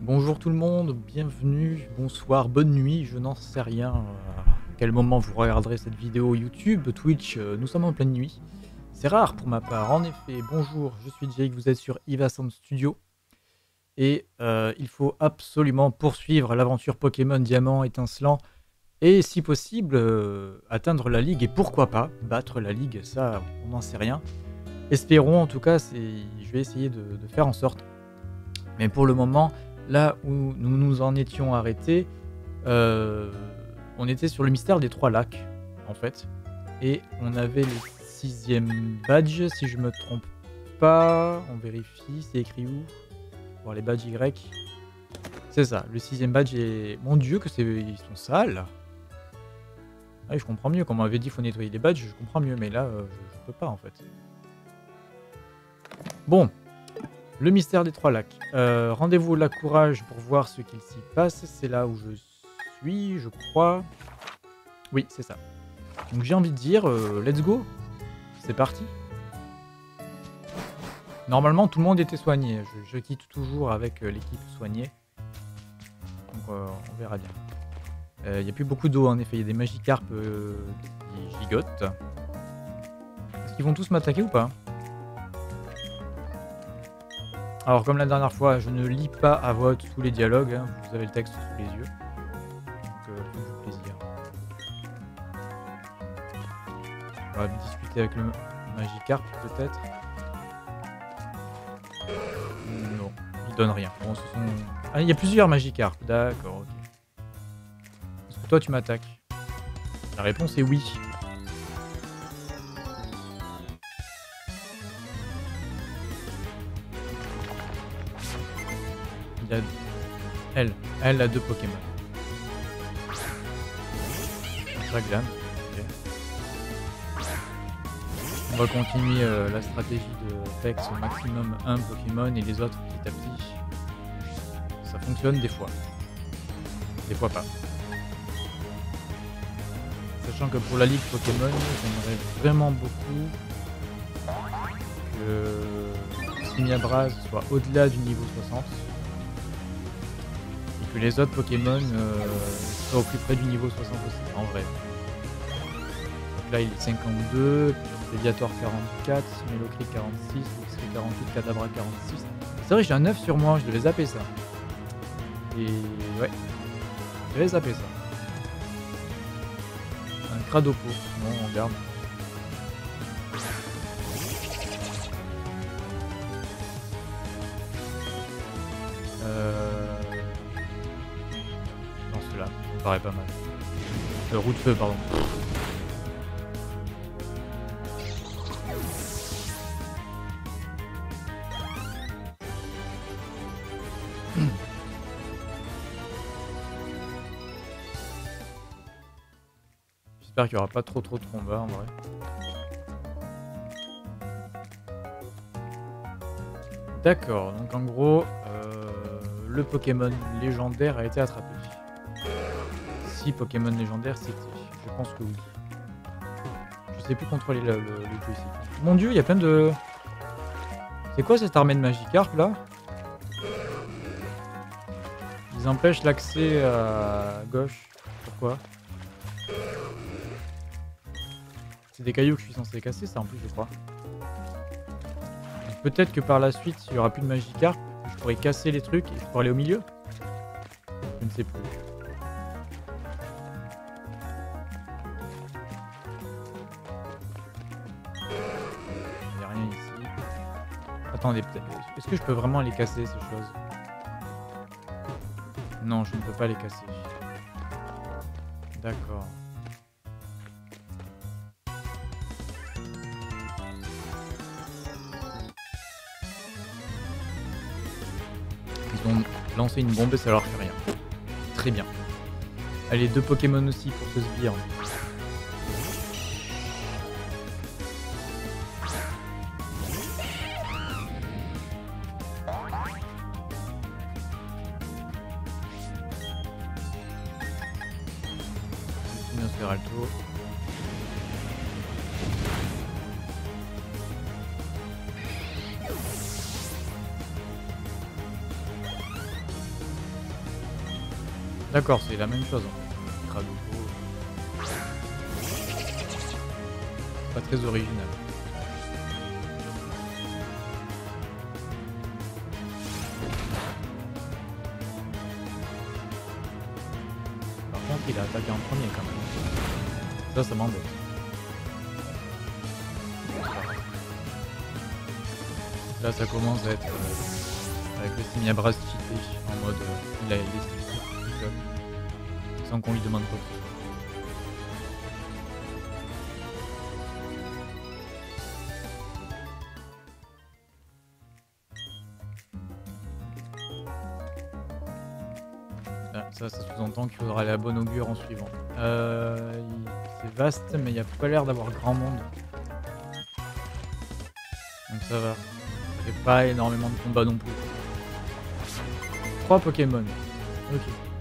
Bonjour tout le monde, bienvenue, bonsoir, bonne nuit, je n'en sais rien à quel moment vous regarderez cette vidéo YouTube, Twitch, nous sommes en pleine nuit. C'est rare pour ma part, en effet. Bonjour, je suis Jake, vous êtes sur Iva Sound Studio. Et il faut absolument poursuivre l'aventure Pokémon Diamant étincelant et si possible atteindre la ligue et pourquoi pas battre la ligue, ça on n'en sait rien. Espérons en tout cas, je vais essayer de faire en sorte. Mais pour le moment, là où nous nous en étions arrêtés, on était sur le mystère des 3 lacs, en fait. Et on avait le 6e badge, si je me trompe pas. On vérifie, c'est écrit où? Voir les badges Y. C'est ça, le 6e badge est... Mon dieu, ils sont sales. Ah oui, je comprends mieux. Quand on m'avait dit qu'il faut nettoyer les badges, je comprends mieux. Mais là, je peux pas, en fait. Bon. Le mystère des 3 lacs. Rendez-vous au lac Courage pour voir ce qu'il s'y passe. C'est là où je suis, je crois. Oui, c'est ça. Donc j'ai envie de dire, let's go. C'est parti. Normalement, tout le monde était soigné. Je quitte toujours avec l'équipe soignée. Donc on verra bien. Il n'y a plus beaucoup d'eau en effet. Il y a des Magikarp qui gigotent. Est-ce qu'ils vont tous m'attaquer ou pas ? Alors comme la dernière fois, je ne lis pas à voix haute tous les dialogues, hein, vous avez le texte sous les yeux. Donc faites-vous plaisir. On va discuter avec le Magikarp peut-être. Non, il donne rien. Bon, ce sont... Ah, il y a plusieurs Magikarp, d'accord, ok. Est-ce que toi tu m'attaques? La réponse est oui. Il y a... Elle a 2 Pokémon. Raglan. Ok. On va continuer la stratégie de Pex au maximum 1 Pokémon et les autres petit à petit. Ça fonctionne des fois. Des fois pas. Sachant que pour la ligue Pokémon, j'aimerais vraiment beaucoup que Simiabras soit au-delà du niveau 60. Que les autres Pokémon soient au plus près du niveau 60 aussi, en vrai. Donc là il est 52, Léviator 44, Mélocrit 46, Luxray 48, Kadabra 46. C'est vrai, j'ai un 9 sur moi, je devais zapper ça. Et ouais, je devais zapper ça. Un Cradopo, non on garde. Ça me paraît pas mal. Roue de feu, pardon. J'espère qu'il n'y aura pas trop de combats en vrai. D'accord, donc en gros, le Pokémon légendaire a été attrapé. Si Pokémon légendaire c'était, je pense que oui. Je sais plus contrôler le joystick. Mon dieu, il y a plein de... C'est quoi cette armée de Magikarp là? Ils empêchent l'accès à gauche. Pourquoi? C'est des cailloux que je suis censé casser ça en plus je crois. Peut-être que par la suite il y aura plus de Magikarp, je pourrais casser les trucs et pour aller au milieu. Je ne sais plus. Il n'y a rien ici. Attendez, peut-être. Est-ce que je peux vraiment les casser ces choses? Non, je ne peux pas les casser. D'accord. Ils ont lancé une bombe et ça leur fait rien. Très bien. Allez, 2 Pokémon aussi pour ce sbire. Nosferalto. D'accord, c'est la même chose en fait. Kradopo, pas très original. Par contre, il a attaqué en premier quand même. Ça m'embête. Là, ça commence à être avec le Simiabras cheaté en mode il a les skills tout seul, sans qu'on lui demande quoi que ce soit. Ça sous-entend qu'il faudra aller à bon augure en suivant. C'est vaste, mais il n'y a pas l'air d'avoir grand monde. Donc ça va. C'est pas énormément de combats non plus. 3 Pokémon. Ok.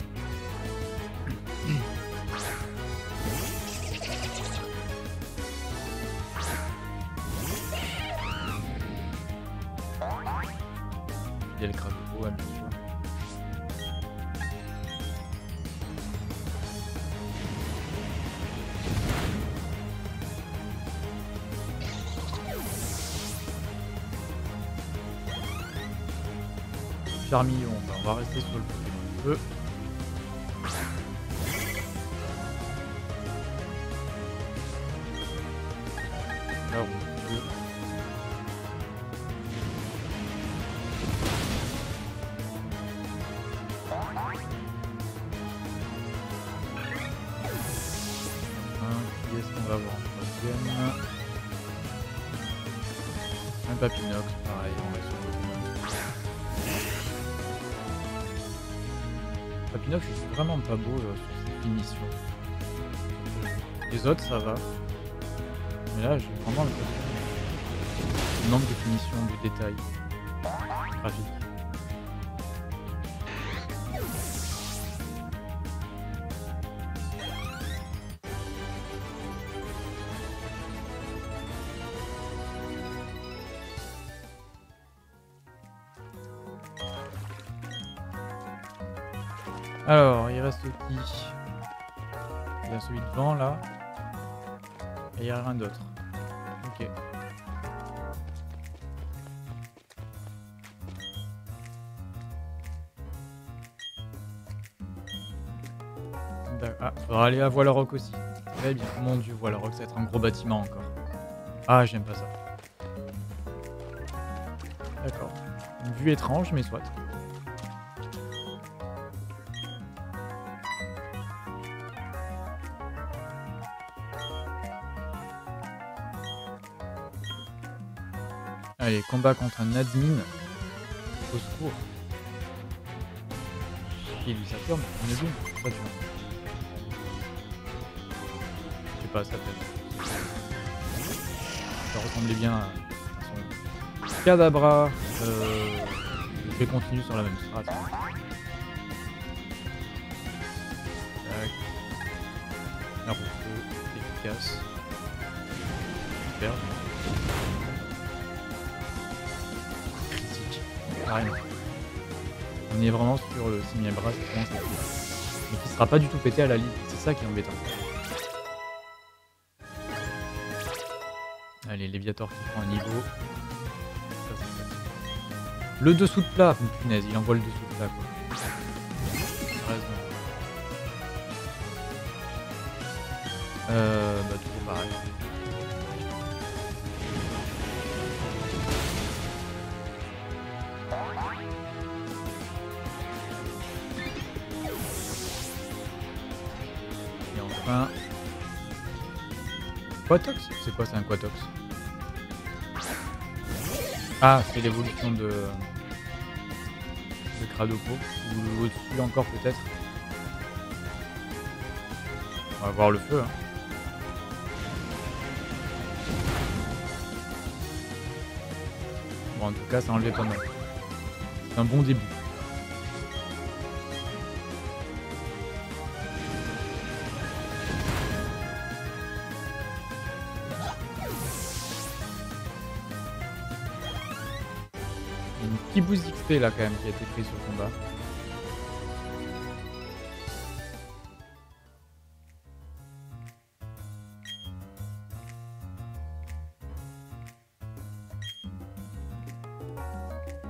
Il y a le Kradopo, bien sûr. Charmillon, on va rester sur le Pokémon feu. Là, on peut. Qui est-ce qu'on va voir en troisième? Un Papinox, pareil, on va sur le Pokémon. Papinox, je suis vraiment pas beau sur cette finition. Les autres, ça va. Mais là, j'ai vraiment le manque de finition, du détail graphique. Alors, il reste qui? Il y a celui devant là. Et il n'y a rien d'autre. Ok. Ah, faudra aller à Voilorock aussi. Très bien. Mon dieu, Voilorock, ça va être un gros bâtiment encore. Ah, j'aime pas ça. D'accord. Une vue étrange, mais soit. Allez, combat contre un admin. Au secours. Qui lui s'affirme? On est bon. Pas du tout. Je sais pas, ça peut. Ça ressemblait bien à son Kadabra. Je vais continuer sur la même strat. Tac. Un refeu efficace. Super. Rien. On est vraiment sur le Simiabras qui commence à péter. Mais qui sera pas du tout pété à la ligne. C'est ça qui est embêtant. Allez, Léviator qui prend un niveau. Ça, le dessous de plat. Punaise, il envoie le dessous de plat quoi. Bah toujours pareil. Quatox? C'est quoi, c'est un Quatox? Ah, c'est l'évolution de Kradopo. Ou au-dessus encore peut-être. On va voir le feu. Hein. Bon, en tout cas, ça enlevait pas mal. C'est un bon début. Petit boost XP là quand même qui a été pris sur le combat.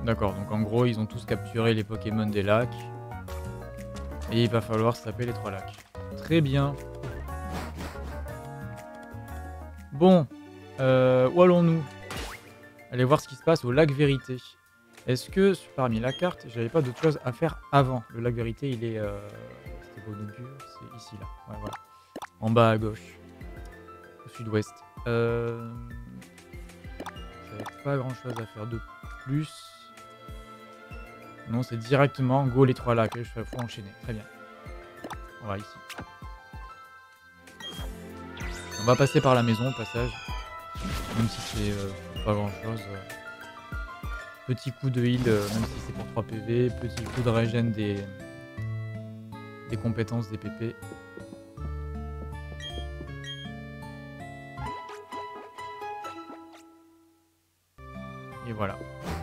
D'accord, donc en gros, ils ont tous capturé les Pokémon des lacs. Et il va falloir se taper les 3 lacs. Très bien. Bon, où allons-nous? Allez voir ce qui se passe au lac Vérité. Est-ce que parmi la carte, j'avais pas d'autre chose à faire avant? Le lac Vérité, il est... C'était bon augure, c'est ici, là. Ouais, voilà. En bas à gauche. Au sud-ouest. J'avais pas grand-chose à faire de plus. Non, c'est directement go les 3 lacs. Il faut enchaîner. Très bien. On va ici. On va passer par la maison au passage. Même si c'est pas grand chose. Petit coup de heal, même si c'est pour 3 PV. Petit coup de régène des compétences des PP. Et voilà.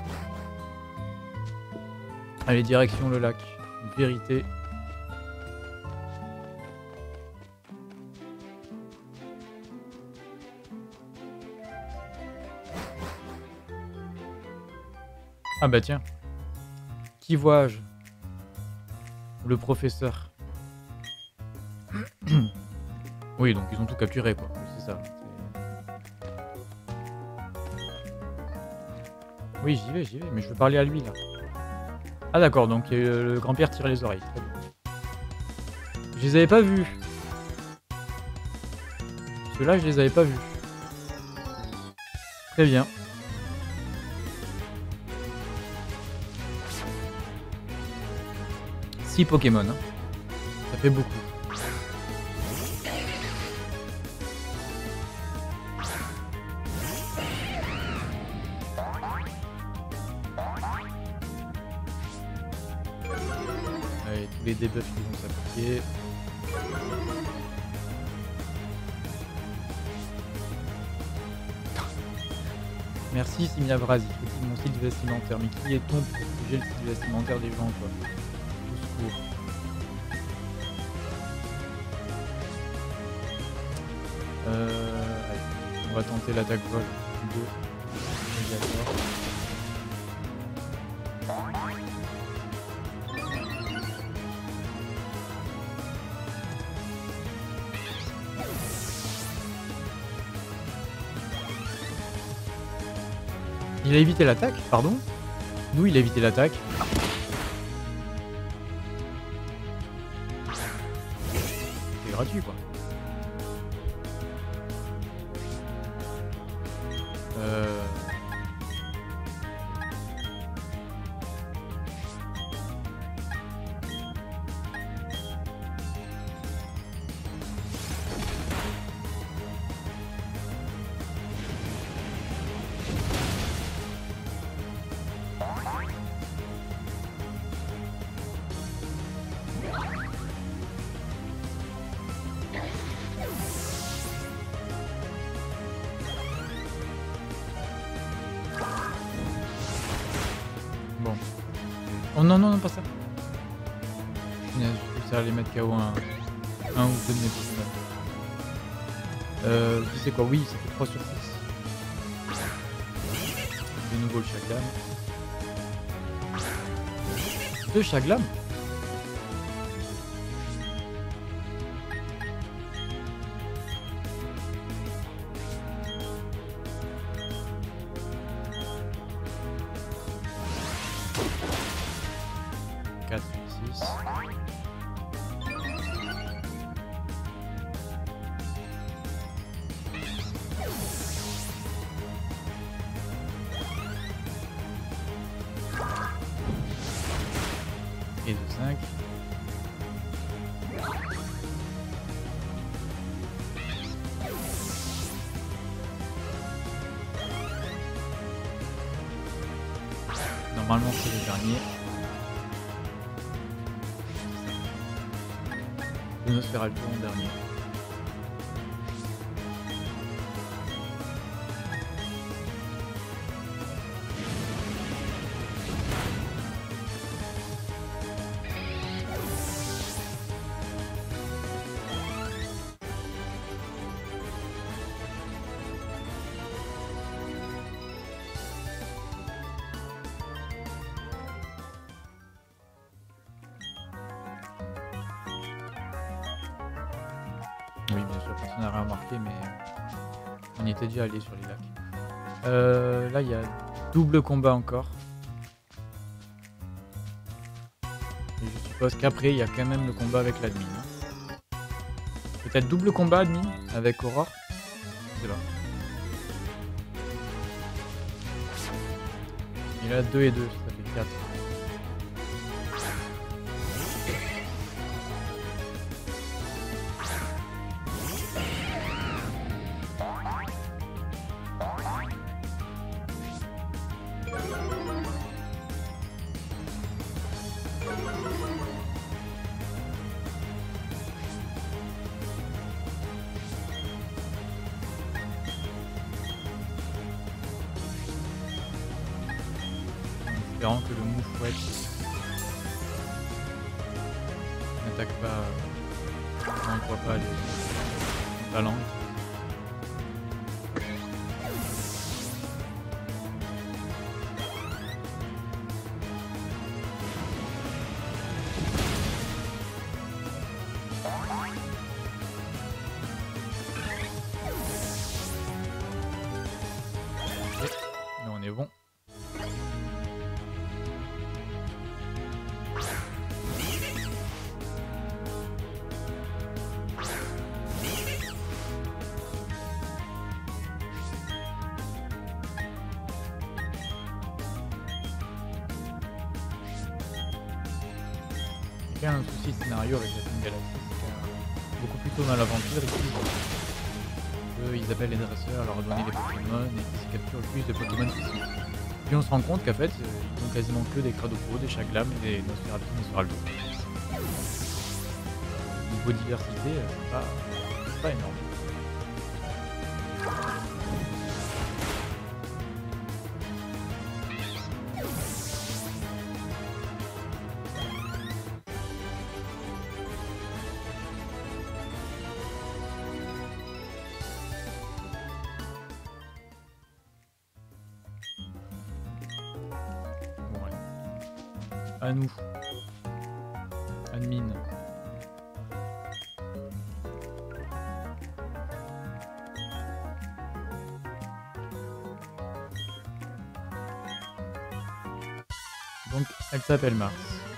Allez, direction le lac. Vérité. Ah bah tiens. Qui vois-je? Le professeur. Oui, donc ils ont tout capturé, quoi. C'est ça. Oui, j'y vais, mais je veux parler à lui, là. Ah d'accord, donc le grand-père tire les oreilles. Très bien. Je les avais pas vus. Ceux-là, je les avais pas vus. Très bien. Six Pokémon, hein. Ça fait beaucoup. Allez, tous les debuffs qui vont s'appliquer. Merci Simia Vrasi, critique mon style vestimentaire. Mais qui est-on pour juger le style vestimentaire des gens, quoi? Au secours. Allez, on va tenter l'attaque vol de Médiator. Il a évité l'attaque, pardon? Nous, il a évité l'attaque. C'est gratuit, quoi. Bon. Oh non, non, non, pas ça. Punaise, j'ai réussi à les mettre KO un ou deux de mes Pokémon. Tu sais quoi, oui, ça fait 3 sur 6. De nouveau le Chaglam. 2 Chaglam? Et de 5. Normalement c'est le dernier. Le Nosferatu en dernier. personne n'a rien remarqué, mais on y était déjà allé sur les lacs. Là, il y a double combat encore. Et je suppose qu'après, il y a quand même le combat avec l'admin. Hein. Peut-être double combat admin avec Aurore. Je sais pas. Et là, 2 et 2, ça fait 4. Espérant que le moufouette n'attaque pas, n'emploie pas la langue. Ok, là on est bon. Il y a un souci de scénario avec la Team Galaxy, c'est beaucoup plus tôt dans l'aventure, ils appellent les dresseurs à leur donner des Pokémon et qu'ils capturent le plus de Pokémon possible. Puis on se rend compte qu'en fait, ils ont quasiment que des Cradocos, des Chaglam et des Nosferatu. Niveau diversité, c'est pas énorme. À nous. Admin. Donc, elle s'appelle Mars.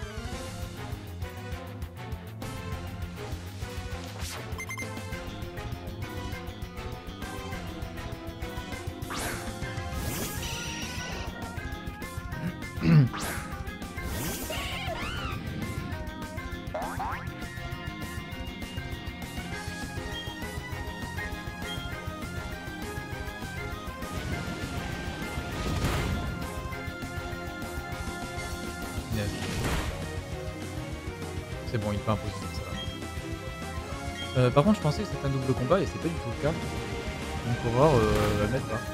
C'est bon, il peut imposer ça va. Par contre, je pensais que c'était un double combat et c'est pas du tout le cas. Donc Aurore va mettre pas.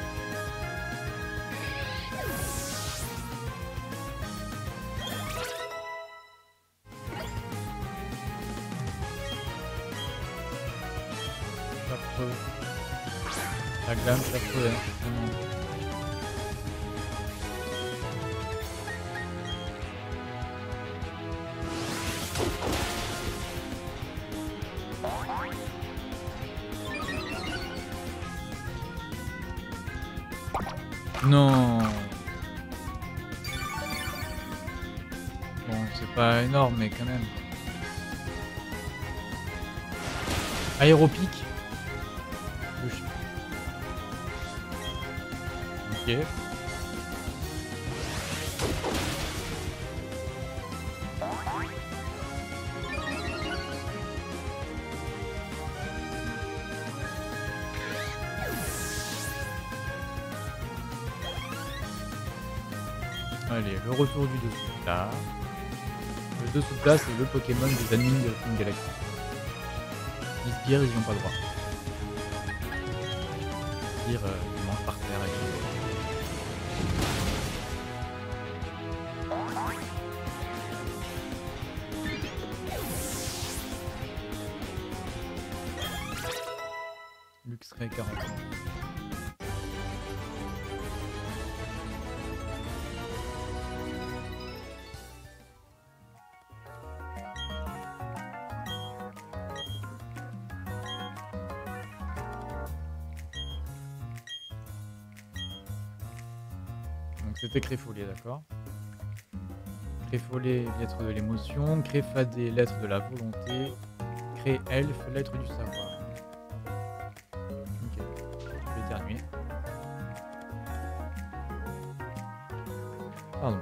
Chartreux. La glame, chartreux, hein. Non. Bon, c'est pas énorme, mais quand même. Aéropique. Ok. Allez, le retour du dessous de plat. Le dessous de plat, c'est le Pokémon des admins de Team Galaxy. Ils se ils n'ont pas le droit. Ils mangent par terre avec Luxray 40 ans. Donc c'était Créfollet, d'accord. Créfollet, lettre de l'émotion. Créfadé, lettre de la volonté. Cré-elfe, lettre du savoir. Ok, je vais éternuer. Pardon.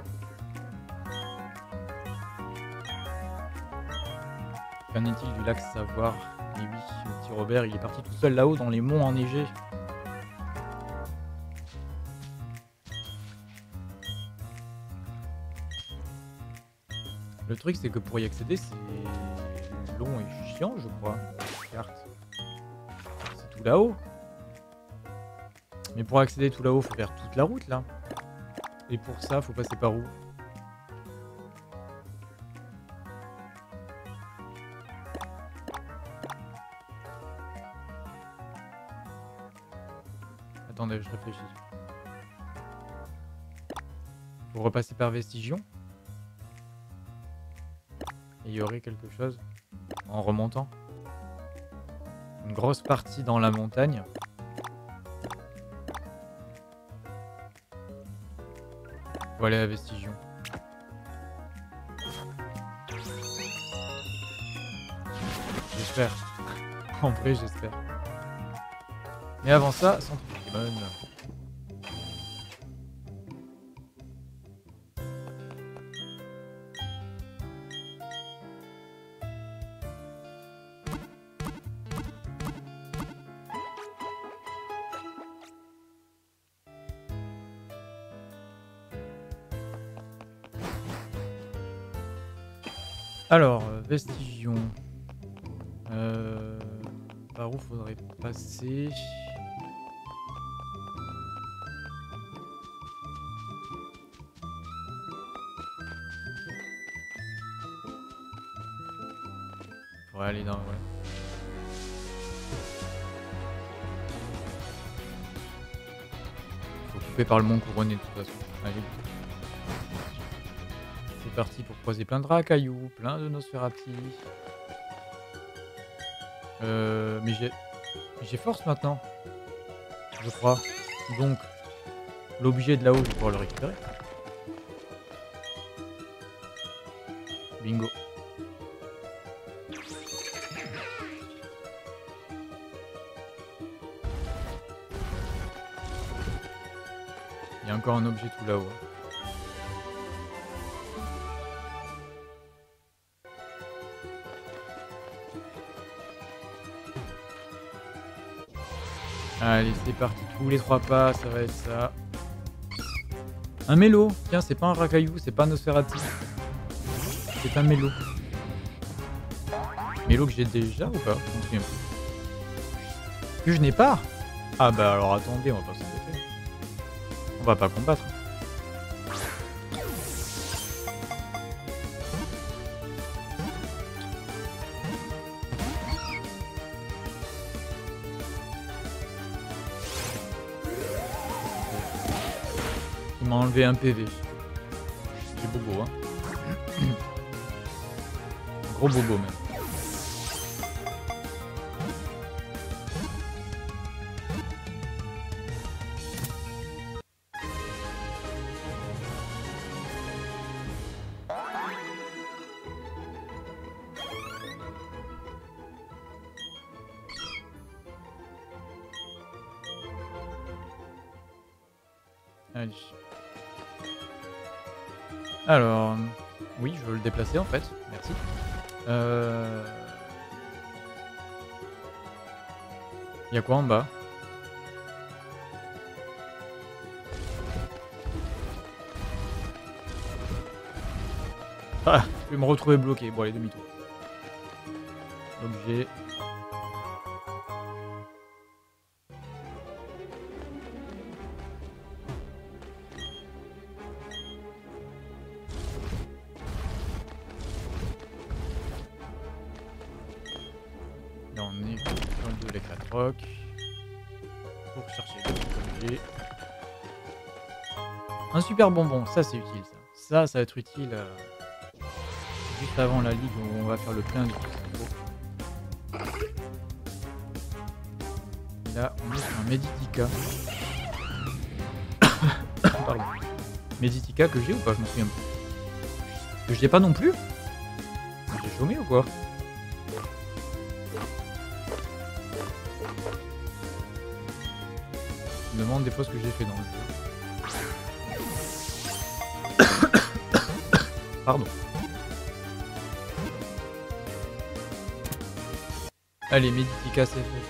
Qu'en est-il du lac Savoir? Et oui, le petit Robert, il est parti tout seul là-haut dans les monts enneigés. Le truc, c'est que pour y accéder, c'est long et chiant, je crois. Carte. C'est tout là-haut. Mais pour accéder tout là-haut, faut faire toute la route, là. Et pour ça, faut passer par où? Attendez, je réfléchis. Faut repasser par Vestigion. Et il y aurait quelque chose en remontant. Une grosse partie dans la montagne. Faut aller à Vestigion. J'espère. En vrai, j'espère. Mais avant ça, centre Pokémon. Alors, Vestigion. Par où faudrait passer? Faudrait aller dans... Ouais. Faut couper par le mont couronné de toute façon. Allez. C'est parti pour croiser plein de racailloux, plein de Nosferati. Mais j'ai force maintenant, je crois. Donc, l'objet de là-haut, je vais pouvoir le récupérer. Bingo. Il y a encore un objet tout là-haut. Allez, c'est parti. Tous les 3 pas, ça va être ça. Un mélo. Tiens, c'est pas un racaillou, c'est pas un Nosferatu. C'est un mélo. Mélo que j'ai déjà ou pas? Je me souviens plus. Que je n'ai pas? Ah bah alors attendez, on va pas s'embêter. On va pas combattre. Il m'a enlevé un PV. C'est bobo, hein. Gros bobo même. Allez. Alors, oui, je veux le déplacer en fait. Merci. Il y a quoi en bas? Ah, je vais me retrouver bloqué. Bon, allez, demi-tour. L'objet. Là, on est dans le de l'éclat-roc. Pour chercher l'objet. Un super bonbon, ça c'est utile ça. Ça va être utile juste avant la ligue où on va faire le plein de tout ce qu'il faut. Et là, on est sur un Meditica. Pardon. Meditica que j'ai ou pas? Je m'en souviens plus. Que je l'ai pas non plus? J'ai chômé ou quoi? Je me demande des fois ce que j'ai fait dans le jeu. Pardon. Allez, Meditica c'est fait.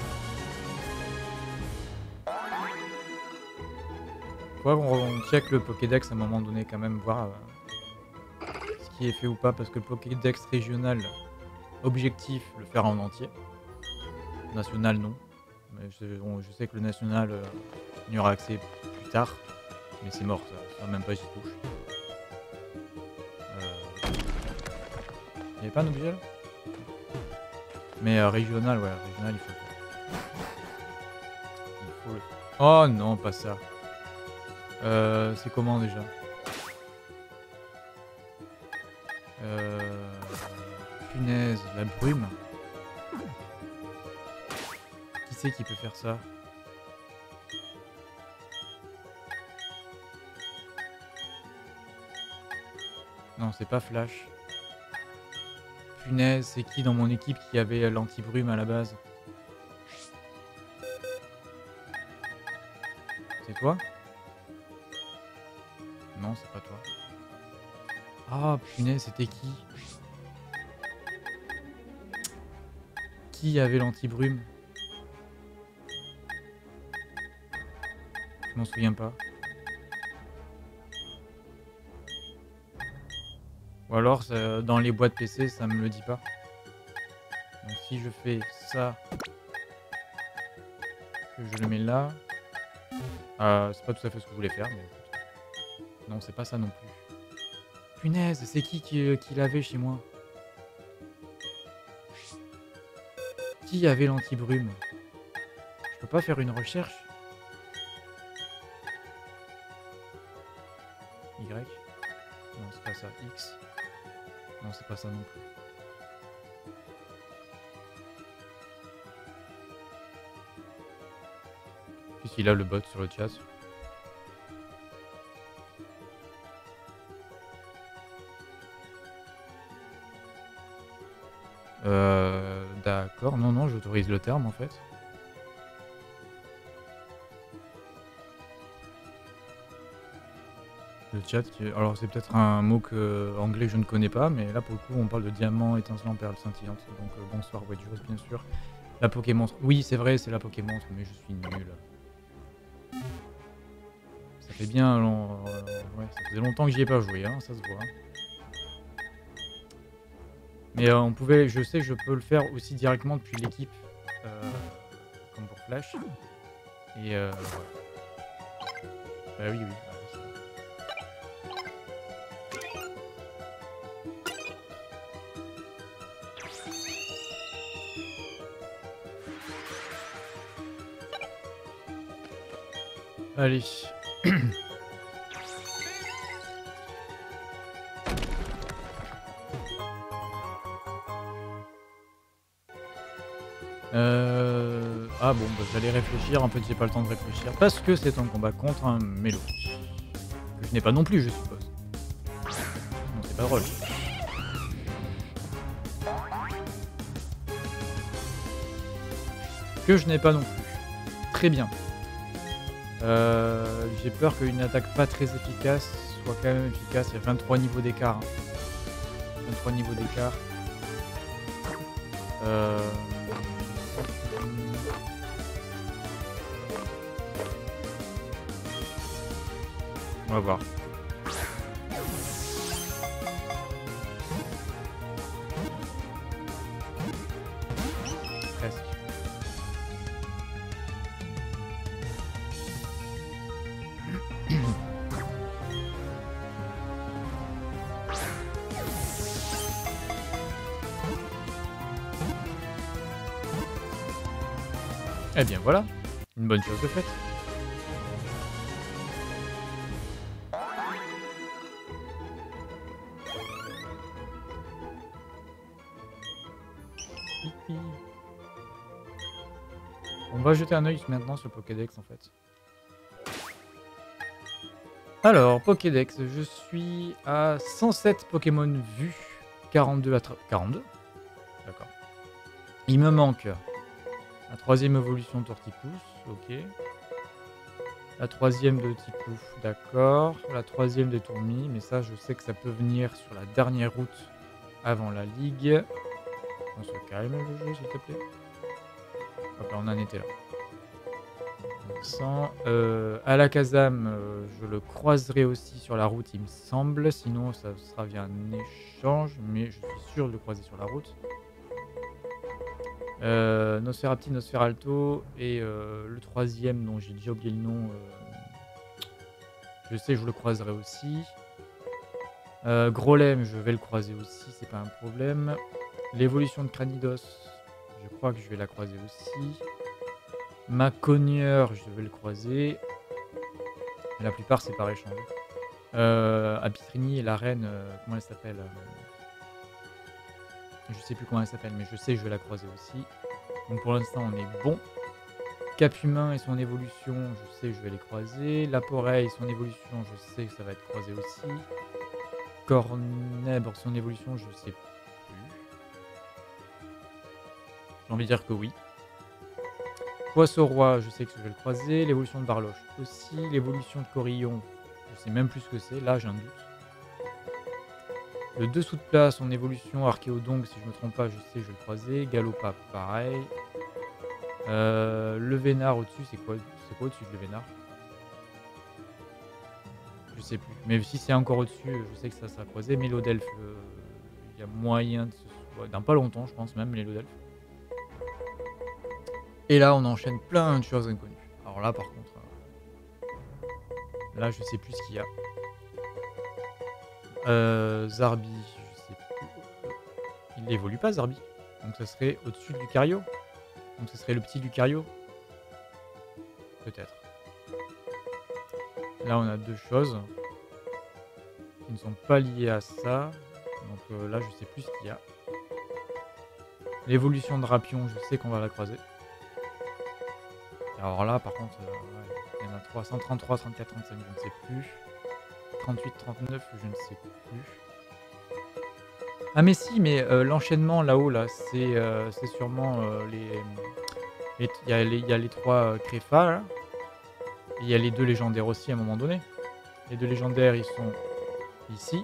Faut qu'on check le Pokédex à un moment donné quand même, voir ce qui est fait ou pas, parce que le Pokédex régional, objectif, le faire en entier. National, non. Mais je sais que le national, il y aura accès plus tard. Mais c'est mort, ça même pas j'y touche. Il n'y avait pas un objet là? Mais régional, ouais, régional, il faut le faire. Il faut le faire. Oh non, pas ça. C'est comment déjà? Punaise, la brume. Qui c'est qui peut faire ça? Non, c'est pas Flash. Punaise, c'est qui dans mon équipe qui avait l'anti-brume à la base? C'est toi? Non, c'est pas toi. Ah, punaise, c'était qui? Qui avait l'anti-brume? Je m'en souviens pas. Ou alors, dans les boîtes PC, ça me le dit pas. Donc si je fais ça, que je le mets là... c'est pas tout à fait ce que je voulais faire, mais... Non, c'est pas ça non plus. Punaise, c'est qui l'avait chez moi? Qui avait l'anti-brume? Je peux pas faire une recherche? Y? Non, c'est pas ça. X? Non, c'est pas ça non plus. Qu'est-ce qu'il a le bot sur le chat? D'accord, non, j'autorise le terme en fait. Le chat, alors c'est peut-être un mot anglais que je ne connais pas, mais là pour le coup on parle de diamant étincelant perle scintillante. Donc bonsoir Wedgeos bien sûr. La Pokémonstre, oui c'est vrai c'est la Pokémonstre, mais je suis nul. Ça fait bien ouais, ça faisait longtemps que j'y ai pas joué, hein, ça se voit. Mais je sais que je peux le faire aussi directement depuis l'équipe, comme pour Flash. Et voilà. Bah oui. Allez. Ah bon, bah, j'allais réfléchir, en fait j'ai pas le temps de réfléchir, parce que c'est un combat contre un mélo. Que je n'ai pas non plus, je suppose. Non, c'est pas drôle. Que je n'ai pas non plus. Très bien. J'ai peur qu'une attaque pas très efficace soit quand même efficace. Il y a 23 niveaux d'écart. Hein. 23 niveaux d'écart. On va voir. Presque. Eh bien voilà, une bonne chose de faite. On va jeter un œil maintenant sur le Pokédex en fait. Alors, Pokédex, je suis à 107 Pokémon vus, 42 à 42. D'accord. Il me manque la troisième évolution de Tortipousse, ok. La troisième de Tipouf, d'accord. La troisième de Tourmi, mais ça, je sais que ça peut venir sur la dernière route avant la ligue. On se calme le jeu, s'il te plaît. Hop là, on en était là. Alakazam, je le croiserai aussi sur la route, il me semble. Sinon, ça sera via un échange, mais je suis sûr de le croiser sur la route. Nosferapti, Nosferalto et le troisième dont j'ai déjà oublié le nom, je sais que je le croiserai aussi. Grolem, je vais le croiser aussi, c'est pas un problème. L'évolution de Cranidos, je crois que je vais la croiser aussi. Maconier, je vais le croiser. La plupart, c'est par échange. Abitrini et la reine, comment elle s'appelle je sais plus comment elle s'appelle, mais je sais que je vais la croiser aussi. Donc pour l'instant, on est bon. Cap-Humain et son évolution, je sais que je vais les croiser. Laporeille et son évolution, je sais que ça va être croisé aussi. Cornèbre, son évolution, je sais plus. J'ai envie de dire que oui. Poisson-Roi, je sais que je vais le croiser. L'évolution de Barloche aussi. L'évolution de Corillon, je sais même plus ce que c'est. Là, j'ai un doute. Le dessous de plat, son évolution Archéodongue, si je me trompe pas, je sais que je vais le croiser. Galopa, pareil. Le Vénard au-dessus, c'est quoi au-dessus de le Vénard? Je sais plus. Mais si c'est encore au-dessus, je sais que ça sera croisé. Mélodelphe, il y a moyen de se... dans pas longtemps, je pense même, Mélodelphe. Et là, on enchaîne plein de choses inconnues. Alors là, par contre, là, je sais plus ce qu'il y a. Zarbi, je sais plus. Il n'évolue pas, Zarbi. Donc ça serait au-dessus de Lucario. Donc ce serait le petit Lucario. Peut-être. Là, on a deux choses qui ne sont pas liées à ça. Donc là, je sais plus ce qu'il y a. L'évolution de Rapion, je sais qu'on va la croiser. Alors là, par contre, ouais, il y en a 3, 133, 34, 35, je ne sais plus. 38, 39, je ne sais plus. Ah mais si, mais l'enchaînement là-haut, là, c'est sûrement il y a les 3 Créfas, là. Et il y a les 2 légendaires aussi à un moment donné. Les 2 légendaires, ils sont ici.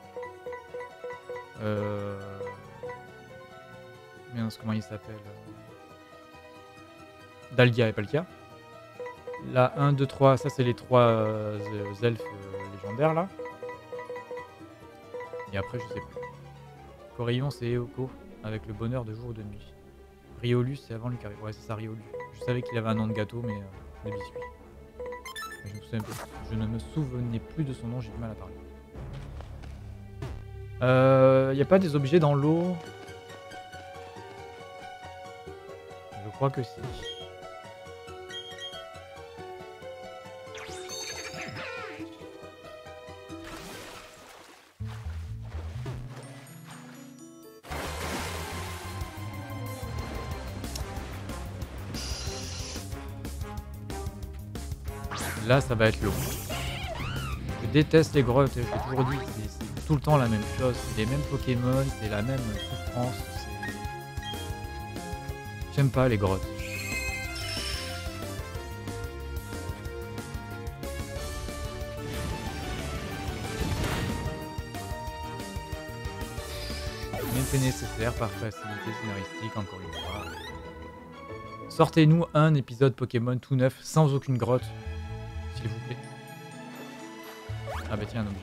Mince, comment il s'appelle Dalgia et Palkia. Là, 1, 2, 3, ça c'est les 3 elfes légendaires là. Et après, je sais plus. Corillon, c'est Eoko, avec le bonheur de jour ou de nuit. Riolu, c'est avant Lucario. Ouais, c'est ça, Riolu. Je savais qu'il avait un nom de gâteau, mais de biscuit. Mais je ne me souvenais plus de son nom, j'ai du mal à parler. Y a pas des objets dans l'eau? Je crois que si. Là, ça va être long. Je déteste les grottes, je l'ai toujours dit, c'est tout le temps la même chose, c'est les mêmes Pokémon, c'est la même souffrance, j'aime pas les grottes. Mais c'est nécessaire par facilité scénaristique, encore une fois. Sortez-nous un épisode Pokémon tout neuf, sans aucune grotte. S'il vous plaît. Ah bah tiens, un objet.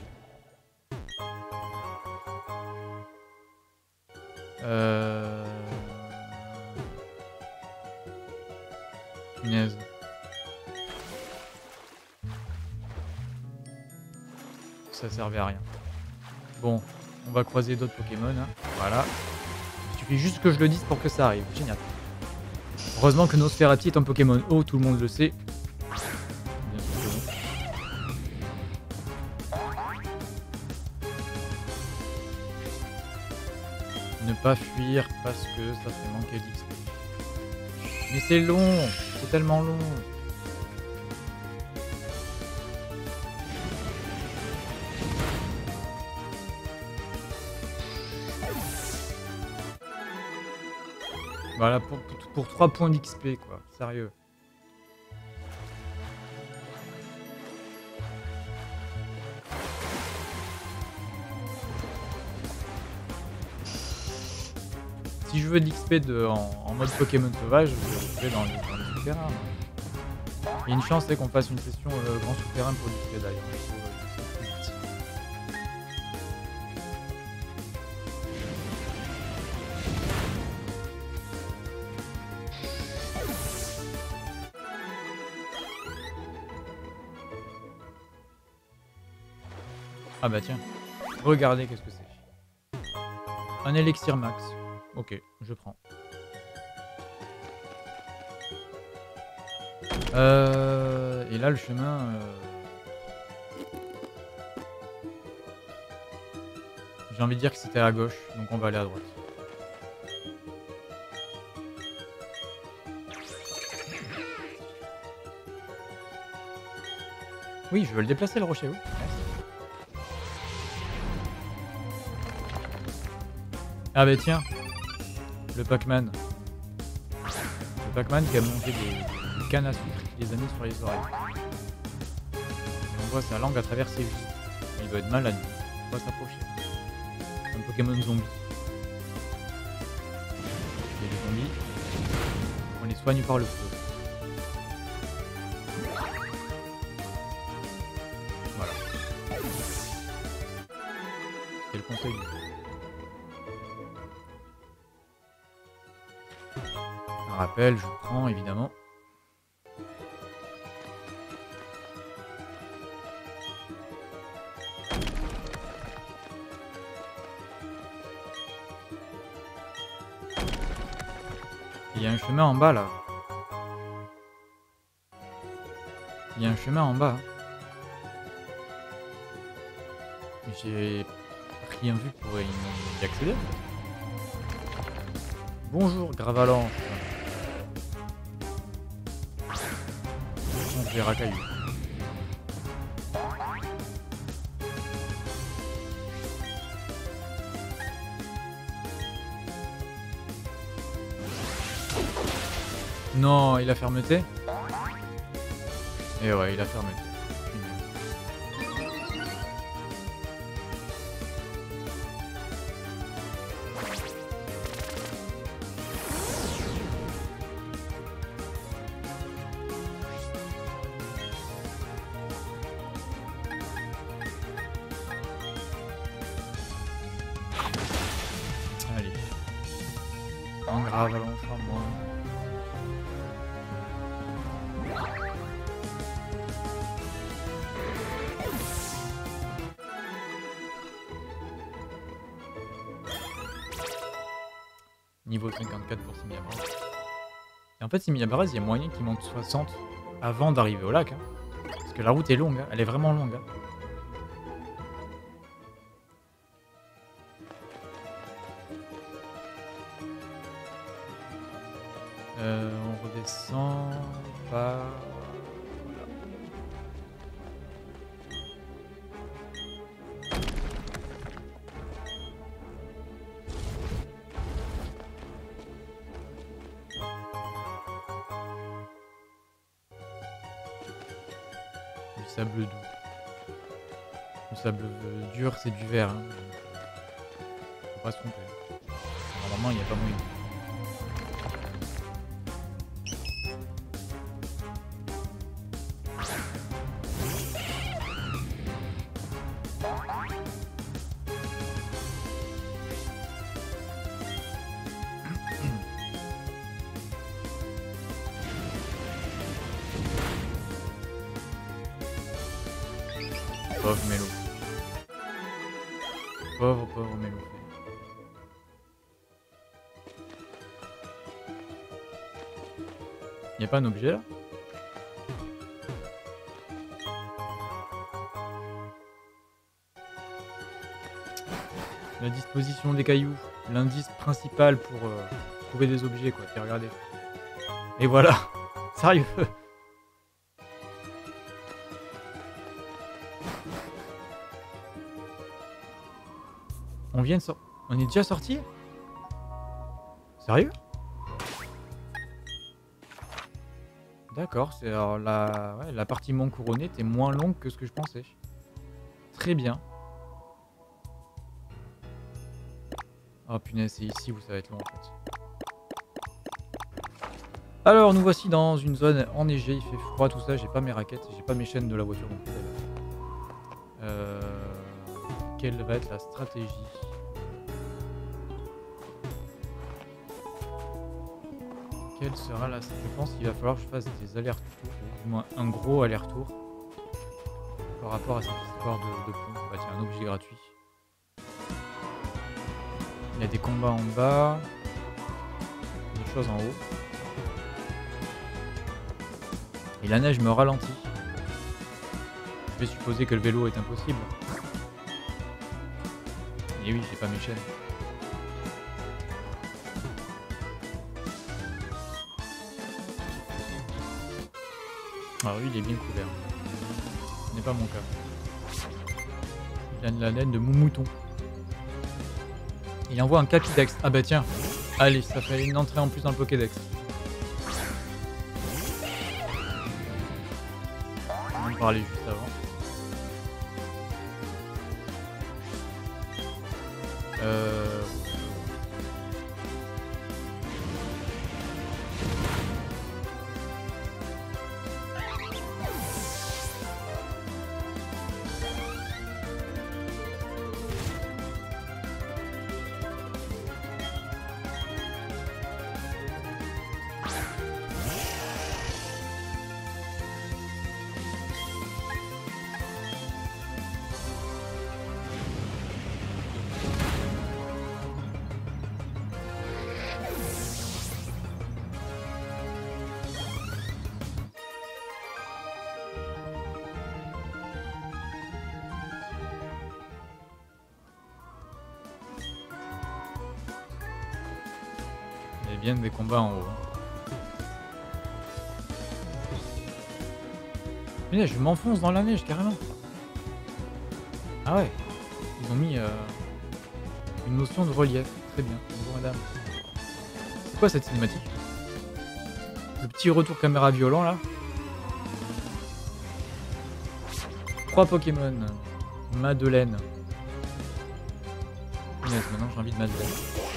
Punaise. Ça servait à rien. Bon, on va croiser d'autres Pokémon. Hein. Voilà. Il suffit juste que je le dise pour que ça arrive. Génial. Heureusement que Nosferatu est un Pokémon haut, tout le monde le sait. Ne pas fuir parce que ça fait manquer d'XP. Mais c'est long, c'est tellement long. Voilà, pour 3 points d'XP, quoi. Sérieux. Si je veux de l'XP en mode Pokémon sauvage, je vais dans les souterrains. Il y a une chance qu'on fasse une session grand souterrain pour l'XP d'ailleurs. Ah bah tiens, regardez qu'est-ce que c'est. Un élixir max. Ok, je prends. Et là le chemin... J'ai envie de dire que c'était à gauche, donc on va aller à droite. Oui, je veux le déplacer le rocher, oui. Ah bah tiens, le Pac-Man. Le Pac-Man qui a mangé des cannes à sucre qui les a mis sur les oreilles. Et on voit sa langue à travers ses joues. Il doit être malade, on va s'approcher. Un Pokémon zombie. Et les zombies, on les soigne par le feu. Voilà. C'est le conseil du jeu. Un rappel, je prends évidemment. Il y a un chemin en bas là. Il y a un chemin en bas. J'ai rien vu pour y accéder. Bonjour Gravalanche. Je vais racailler. Non, il a fermeté. Et ouais, il a fermeté. Allez. En Gravalanche en moins. Niveau 54 pour Simiabras. Et en fait, Simiabras, il y a moyen qu'il monte 60 avant d'arriver au lac. Hein. Parce que la route est longue, hein. Elle est vraiment longue. Hein. On redescend par... Voilà. Du sable doux. Le sable dur, c'est du verre. Hein. Faut pas se tromper. Normalement, il n'y a pas moyen. Pauvre Mélo. Pauvre Mélo. Y'a pas un objet là? La disposition des cailloux. L'indice principal pour trouver des objets quoi. Puis regardez. Et voilà. Sérieux. On vient de sortir. On est déjà sorti? Sérieux? D'accord, c'est alors ouais, la partie Mont Couronné était moins longue que ce que je pensais. Très bien. Oh punaise, c'est ici où ça va être long en fait. Alors nous voici dans une zone enneigée, il fait froid, tout ça, j'ai pas mes raquettes, j'ai pas mes chaînes de la voiture non plus d'ailleurs. Quelle va être la stratégie? Quelle sera la... Je pense qu'il va falloir que je fasse des allers-retours, ou du moins un gros aller-retour par rapport à cette histoire de pont. Bah tiens, un objet gratuit. Il y a des combats en bas, des choses en haut. Et la neige me ralentit. Je vais supposer que le vélo est impossible. Et oui, j'ai pas mes chaînes. Alors lui, il est bien couvert. Ce n'est pas mon cas. Il a de la laine de mouton. Il envoie un Capidex. Ah bah tiens. Allez, ça fait une entrée en plus dans le Pokédex. On en parlait juste avant. Il y a bien des combats en haut. Mais je m'enfonce dans la neige carrément. Ah ouais. Ils ont mis une notion de relief. Très bien. Bonjour madame. C'est quoi cette cinématique? Le petit retour caméra violent là. 3 Pokémon. Madeleine. Punaise, maintenant j'ai envie de Madeleine.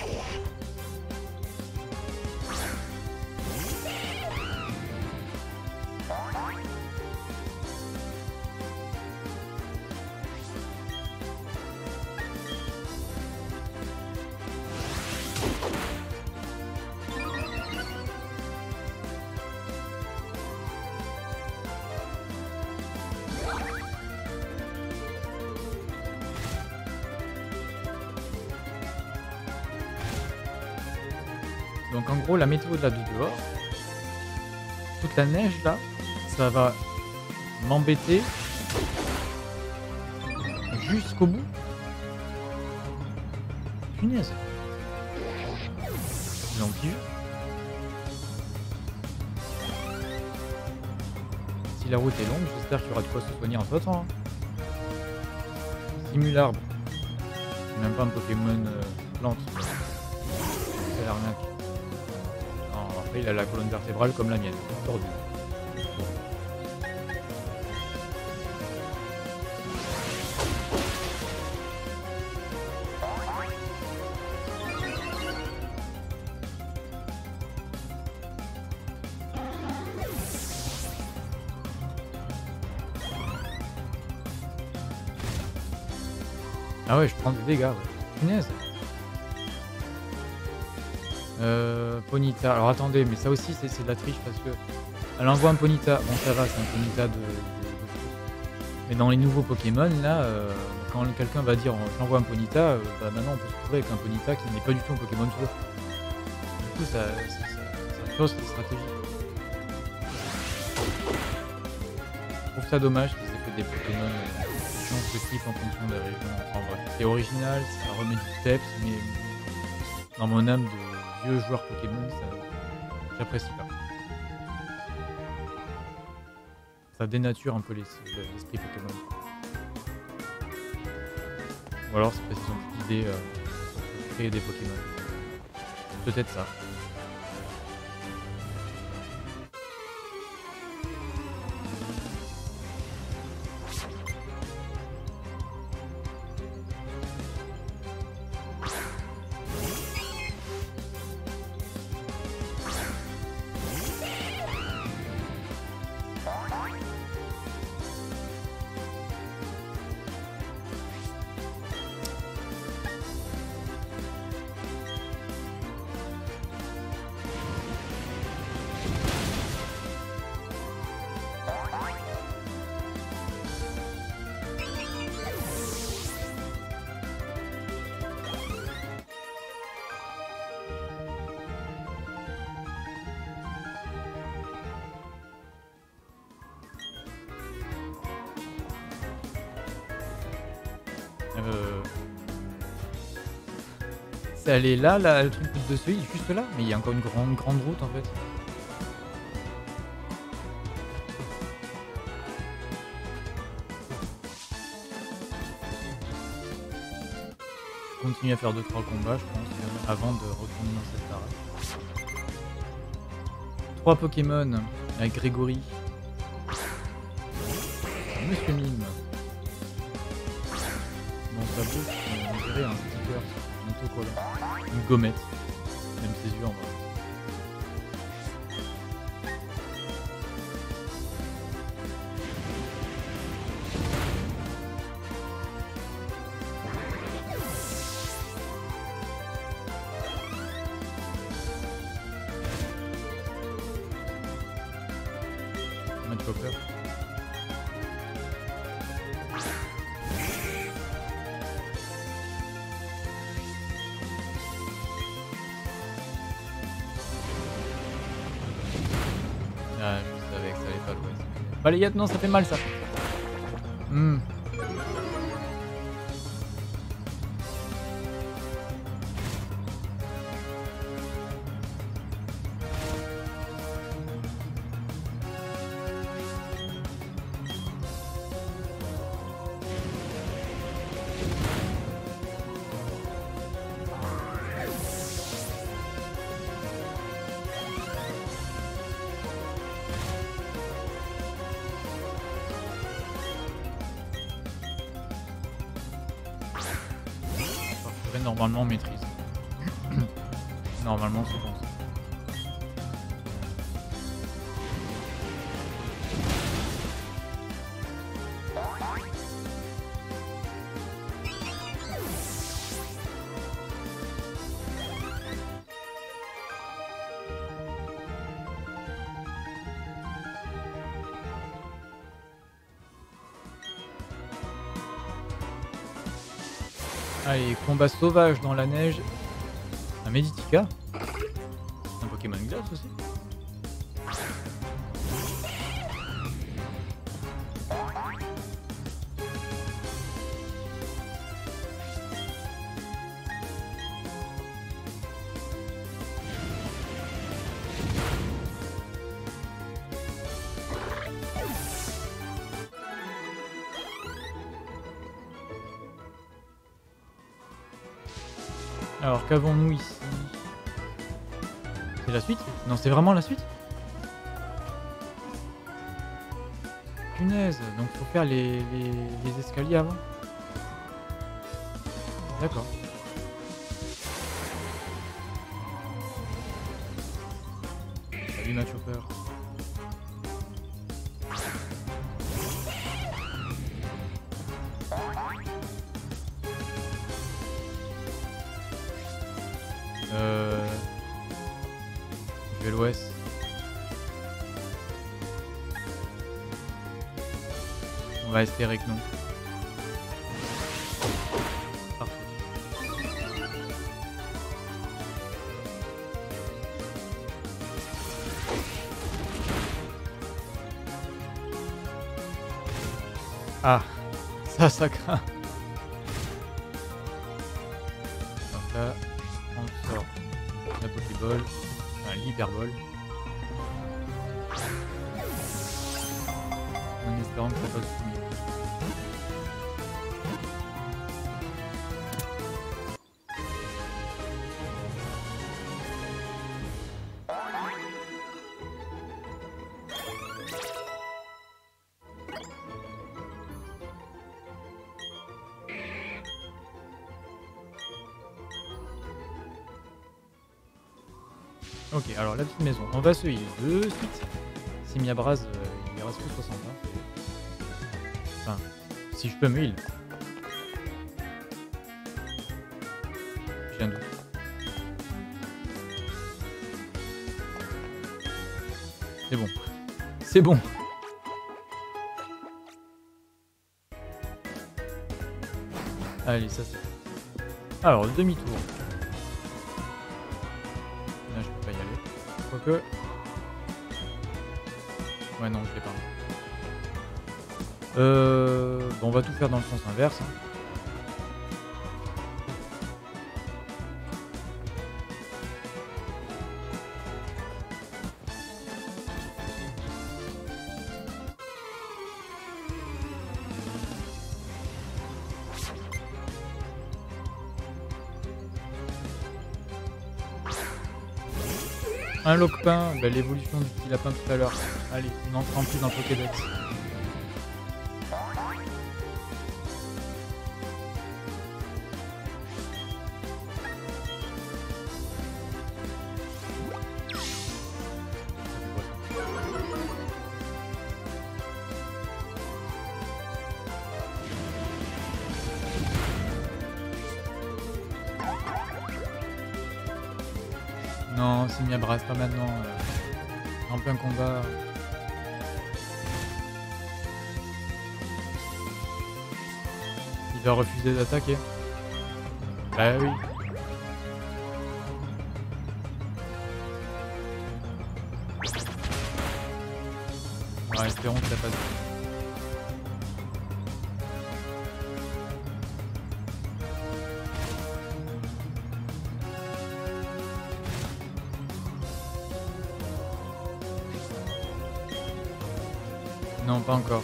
Donc en gros la météo de là de dehors, toute la neige là, ça va m'embêter jusqu'au bout. Punaise. Donc si la route est longue, j'espère qu'il y aura de quoi se soigner en sautant. Simularbre. C'est même pas un Pokémon plante. C'est l'arnaque. Après, il a la colonne vertébrale comme la mienne, tordue. Ah ouais, je prends des dégâts, ouais. Punaise. Ponyta. Alors attendez, mais ça aussi c'est de la triche parce que elle envoie un Ponyta. Bon ça va, c'est un Ponyta de... Mais dans les nouveaux Pokémon là, quand quelqu'un va dire j'envoie un Ponyta, bah maintenant on peut se retrouver avec un Ponyta qui n'est pas du tout un Pokémon tour. Du coup ça fausse les stratégies. Je trouve ça dommage qu'ils aient fait des Pokémon qui changent de type en fonction de la région. En vrai, c'est original, ça remet du peps, mais dans mon âme de vieux joueur Pokémon, ça j'apprécie pas. Ça dénature un peu l'esprit Pokémon. Ou alors c'est parce qu'ils ont plus d'idées pour créer des Pokémon. Peut-être ça. Euh... C'est aller là, là, le truc de ce juste là. Mais il y a encore une grande route en fait. Je continue à faire 2-3 combats, je pense, avant de retourner dans cette arène. 3 Pokémon avec Grégory. Monsieur Mime. Dans sa bouche, on dirait un sticker, un autocollant. Une gommette. Même ses yeux en vrai. Mettre Chopper. Ah, je savais que ça allait pas jouer. Balayette, non, ça fait mal ça. Normalement on maîtrise. Normalement c'est bon. Allez, combat sauvage dans la neige. Un Meditika. Un Pokémon glace aussi. Alors qu'avons-nous ici? C'est la suite? Non, c'est vraiment la suite? Punaise, donc faut faire les escaliers avant. D'accord. Salut ma Chopper. Je vais à l'ouest. On va espérer que non. Parfait. Ah, ça craint. Donc là, on sort la Pokéball, l'Hyperball. En espérant que ça passe tout mieux. Ok, alors la petite maison, on va se heal de suite. Simiabras, il reste que 60. Hein. Enfin, si je peux me heal. J'ai un doute. C'est bon. C'est bon. Allez, ça c'est... Alors, le demi-tour. Là, je peux pas y aller. Quoique... Ouais, non, je l'ai pas. Bon, on va tout faire dans le sens inverse. Hein. Un Loquepin, bah, l'évolution du petit lapin tout à l'heure. Allez, une entrée en plus dans le Pokédex. Non, c'est Miabras, pas maintenant. En plein combat. Il va refuser d'attaquer. Bah oui. Ouais, espérons que ça passe. Non, pas encore.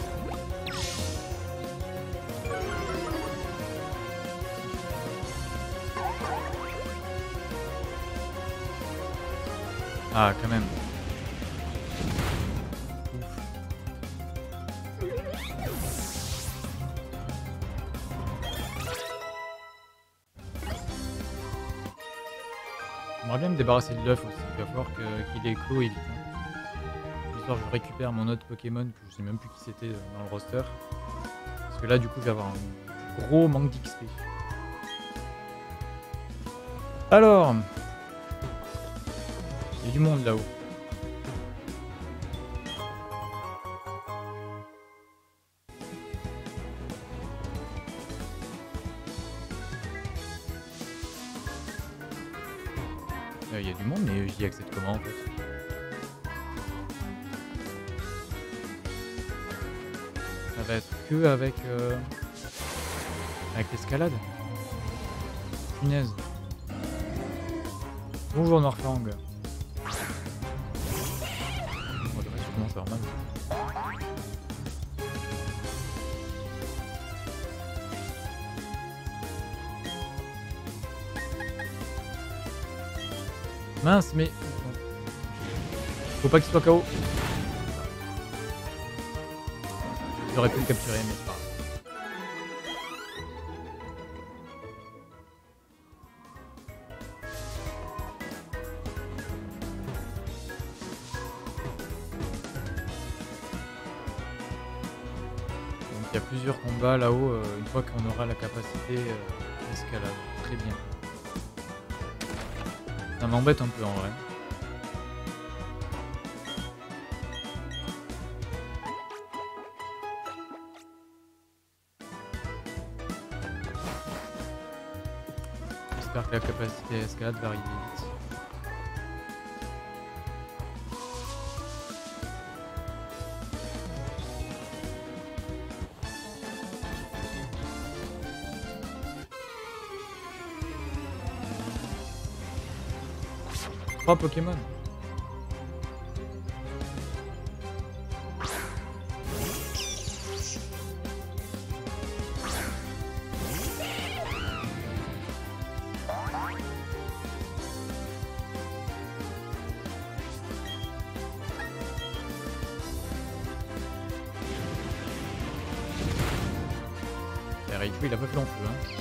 Ah, quand même. J'aimerais bien me débarrasser de l'œuf aussi. Il va falloir qu'il ait clos et vite. Histoire que je récupère mon autre Pokémon que je sais même plus qui c'était dans le roster. Parce que là, du coup, je vais avoir un gros manque d'XP. Alors, il y a du monde là-haut. Il y a du monde, mais j'y accède comment en fait? Ça va être que avec l'escalade. Punaise. Bonjour Noirfang. On devrait sûrement faire mal. Mince, mais... Faut pas qu'il soit KO. J'aurais pu le capturer, mais c'est pas grave. Donc il y a plusieurs combats là-haut, une fois qu'on aura la capacité d'escalade. Très bien. Ça m'embête un peu en vrai. J'espère que la capacité escalade va arriver vite. Trois Pokémon. Raichu, il a pas fait long feu, hein.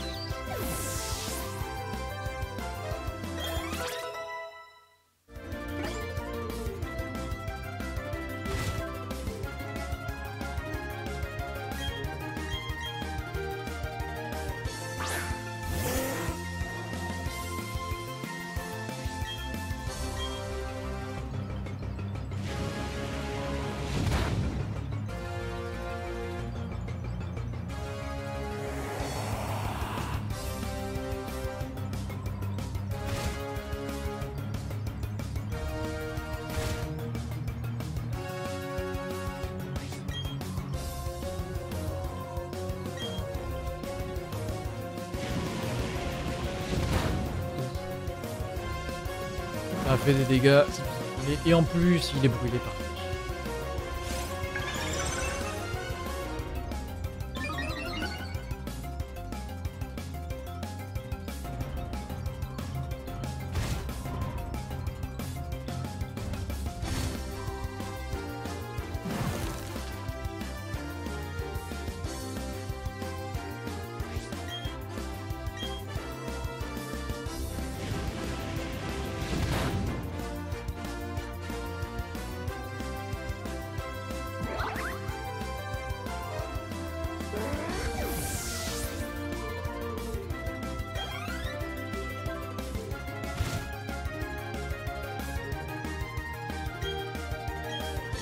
Ça fait des dégâts, et en plus il est brûlé par terre.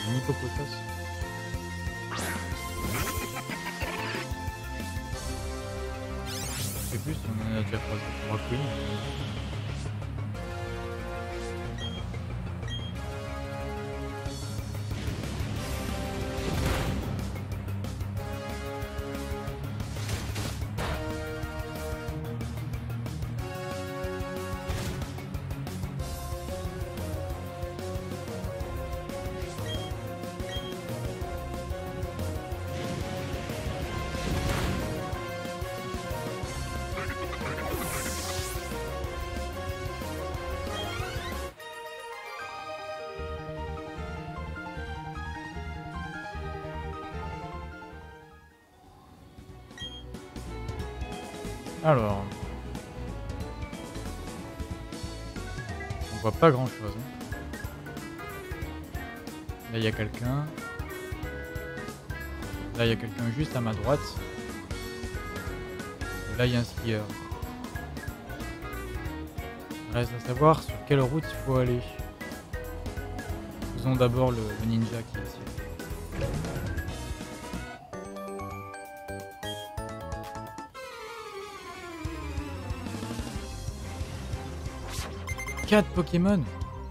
Un hippopotas. Je sais plus si on en a déjà croisé. Je crois que oui. Alors, on voit pas grand chose. Là il y a quelqu'un. Là il y a quelqu'un juste à ma droite. Et là il y a un skieur. Reste à savoir sur quelle route il faut aller. Faisons d'abord le ninja qui est ici. 4 Pokémon.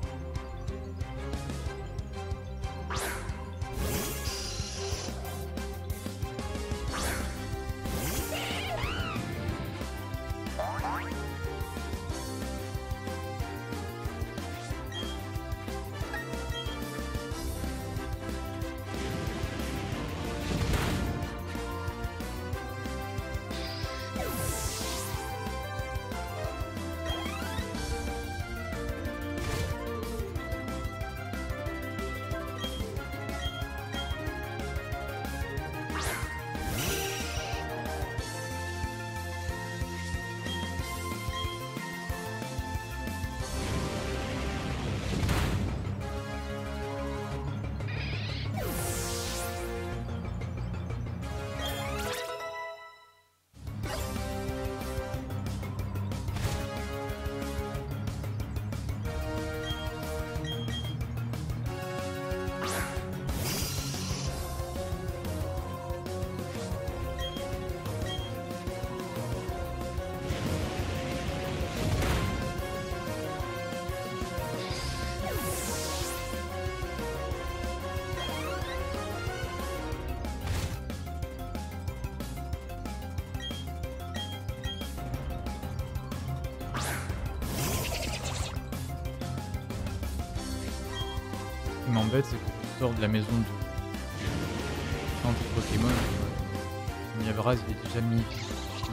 Ce qui m'embête, c'est que je sors de la maison de centre Pokémon. Miavraz, il est déjà mis. Putain.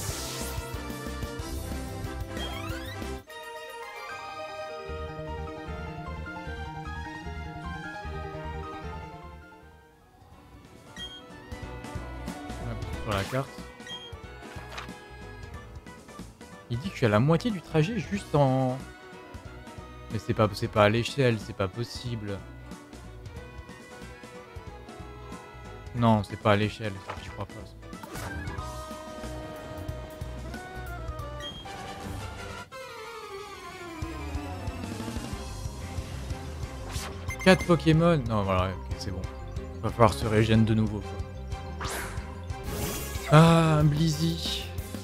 Sur la carte. Il dit que je suis à la moitié du trajet juste en... Mais c'est pas à l'échelle, c'est pas possible. Non, c'est pas à l'échelle, je crois pas. Quatre Pokémon. Non, voilà, ok, c'est bon. Va falloir se régénérer de nouveau, quoi. Ah, un Blizzy.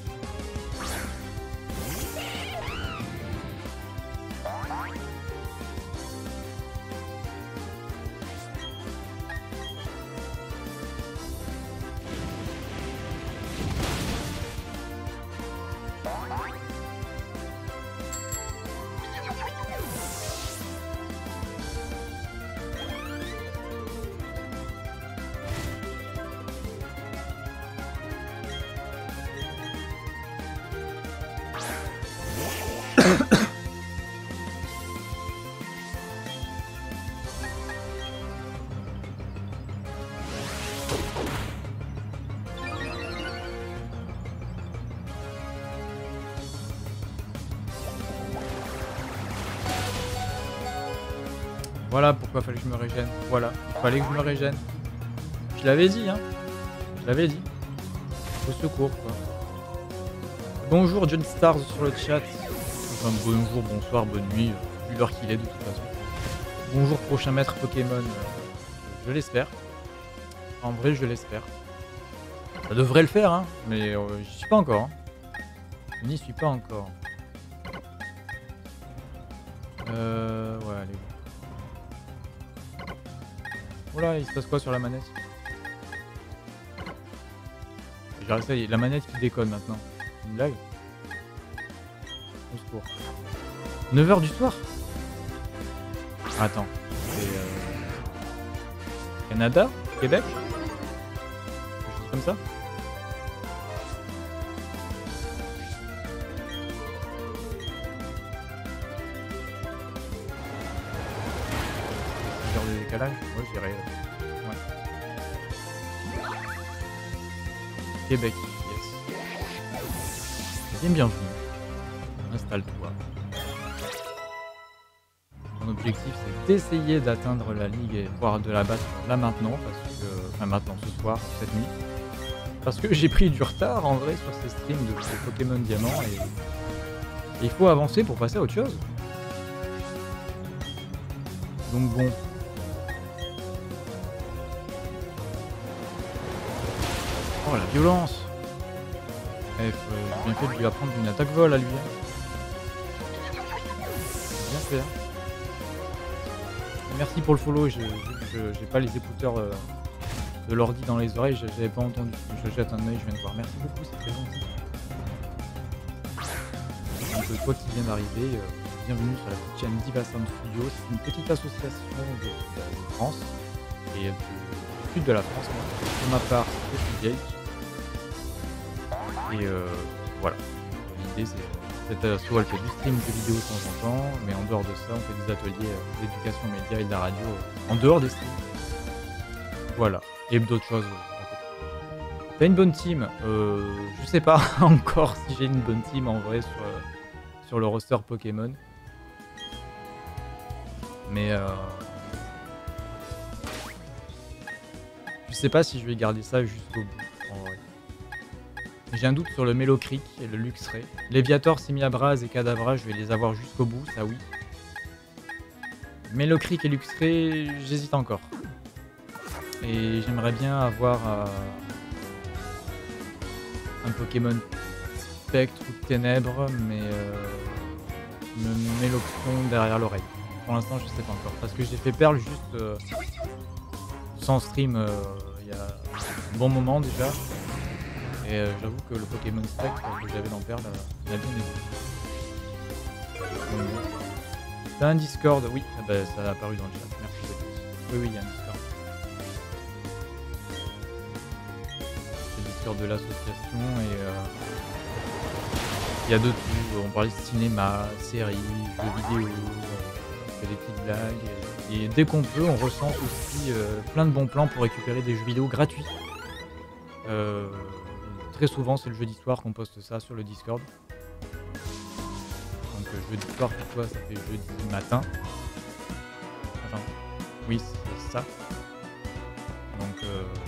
Voilà pourquoi fallait que je me régène. Voilà, il fallait que je me régène. Je l'avais dit, hein. Je l'avais dit. Au secours, quoi. Bonjour John Stars sur le chat. Enfin, bonjour, bonsoir, bonne nuit, vu l'heure qu'il est de toute façon. Bonjour prochain maître Pokémon. Je l'espère. En vrai, je l'espère. Ça devrait le faire, hein, mais j'y suis pas encore. Hein. Je n'y suis pas encore. Ouais, allez. Oh là, il se passe quoi sur la manette? Genre, ça y est, la manette qui déconne maintenant. Une blague? Au secours. 9 h du soir? Attends. C'est Canada? Québec? Quelque chose comme ça? Genre de décalage? Moi je dirais. Ouais. Québec, yes. Bienvenue. Installe-toi. Mon objectif c'est d'essayer d'atteindre la ligue et voire de la battre là maintenant, parce que. Enfin maintenant, ce soir, cette nuit. Parce que j'ai pris du retard en vrai sur ces streams de Pokémon Diamant et il faut avancer pour passer à autre chose. Donc bon. Oh la violence! J'ai bien fait de lui apprendre une attaque vol à lui. Bien fait. Hein. Merci pour le follow, j'ai pas les écouteurs de l'ordi dans les oreilles, j'avais pas entendu. Je jette un œil, je viens de voir. Merci beaucoup, c'est très gentil. Donc toi qui viens d'arriver, bienvenue sur la petite chaîne Diva Sound Studio. C'est une petite association de France et du sud de la France. Moi. Pour ma part, c'est Gate. Et voilà. L'idée c'est cette asso, elle fait du stream de vidéos de temps en temps, mais en dehors de ça, on fait des ateliers d'éducation média et de la radio en dehors des streams. Voilà. Et d'autres choses. T'as une bonne team? Je sais pas encore si j'ai une bonne team en vrai sur le roster Pokémon. Mais je sais pas si je vais garder ça jusqu'au bout en vrai. J'ai un doute sur le Mélocreek et le Luxray. Léviator, Simiabras et Kadabra, je vais les avoir jusqu'au bout, ça oui. Mélocreek et Luxray, j'hésite encore. Et j'aimerais bien avoir un Pokémon Spectre ou Ténèbres, mais me met l'option derrière l'oreille. Pour l'instant, je sais pas encore. Parce que j'ai fait Perle juste sans stream il y a un bon moment déjà. Et j'avoue que le Pokémon Spectre que j'avais dans Perle m'a bien aidé. T'as un Discord? Oui, ah bah, ça a apparu dans le chat. Merci beaucoup. Oui, il y a un Discord. C'est le Discord de l'association et il y a de tout. On parlait de cinéma, séries, jeux vidéo, on fait des petites blagues. Et dès qu'on peut, on recense aussi plein de bons plans pour récupérer des jeux vidéo gratuits. Très souvent, c'est le jeudi soir qu'on poste ça sur le Discord. Donc jeudi soir pour toi, ça fait jeudi matin. Attends. Oui, c'est ça. Donc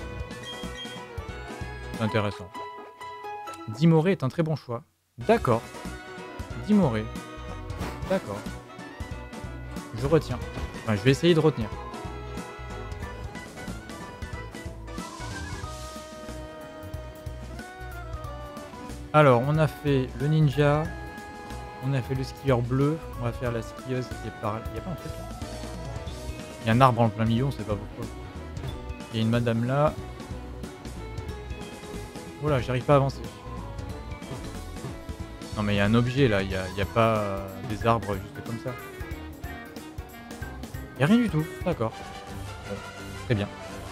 c'est intéressant. Dimoré est un très bon choix. D'accord. Dimoré. D'accord. Je retiens. Enfin, je vais essayer de retenir. Alors, on a fait le ninja, on a fait le skieur bleu, on va faire la skieuse qui est par là. Il n'y a pas un truc là? Il y a un arbre en plein milieu, on sait pas pourquoi. Il y a une madame là. Voilà, j'arrive pas à avancer. Non mais il y a un objet là, il y a pas des arbres juste comme ça. Il n'y a rien du tout, d'accord. Bon, très bien.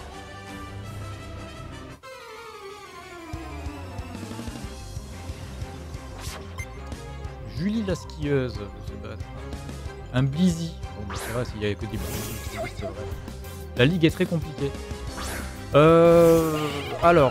Julie la skieuse se battre. Un Blizzy. Bon, bah, c'est vrai, s'il y avait que des Blizzy, c'est vrai. La ligue est très compliquée. Alors.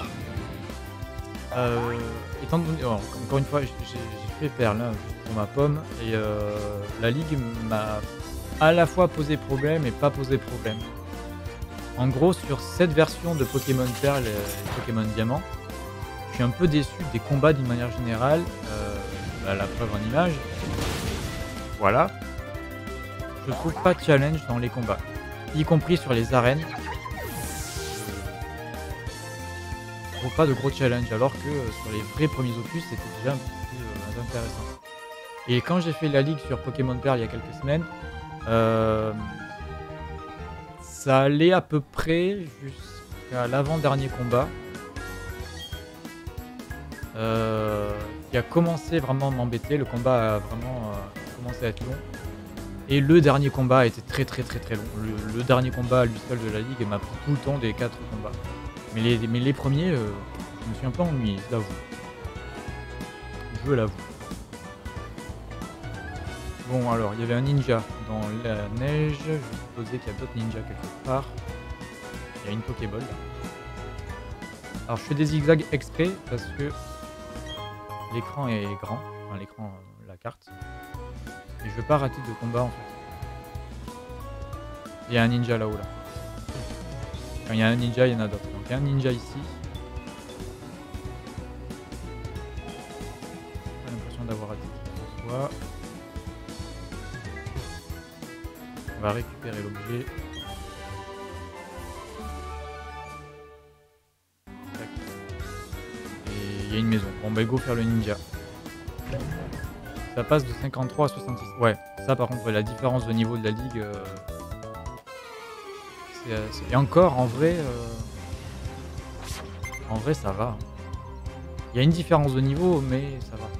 Étant donné. Encore une fois, j'ai fait Perle là, pour ma pomme. Et la ligue m'a à la fois posé problème et pas posé problème. En gros, sur cette version de Pokémon Perle et Pokémon Diamant, je suis un peu déçu des combats d'une manière générale. La preuve en image. Voilà. Je trouve pas de challenge dans les combats. Y compris sur les arènes. trouve pas de gros challenge, alors que sur les vrais premiers opus, c'était déjà un peu plus intéressant. Et quand j'ai fait la ligue sur Pokémon Perle il y a quelques semaines, ça allait à peu près jusqu'à l'avant-dernier combat. Qui a commencé vraiment à m'embêter. Le combat a vraiment commencé à être long. Et le dernier combat a été très long. Le dernier combat à lui seul de la ligue m'a pris tout le temps des 4 combats. Mais les premiers, je me suis un peu ennuyé, je l'avoue. Je l'avoue. Bon alors, il y avait un ninja dans la neige. Je vais supposer qu'il y a d'autres ninjas quelque part. Il y a une Pokéball là. Alors je fais des zigzags exprès parce que l'écran est grand. Enfin l'écran, la carte. Et je veux pas rater de combat en fait. Il y a un ninja là-haut là. Quand il y a un ninja, il y en a d'autres. Donc il y a un ninja ici. J'ai l'impression d'avoir raté ce soit. On va récupérer l'objet. Et il y a une maison. Bon bah go faire le ninja. Ça passe de 53 à 66. Ouais, ça par contre, la différence de niveau de la ligue, et encore, en vrai, ça va. Il y a une différence de niveau, mais ça va.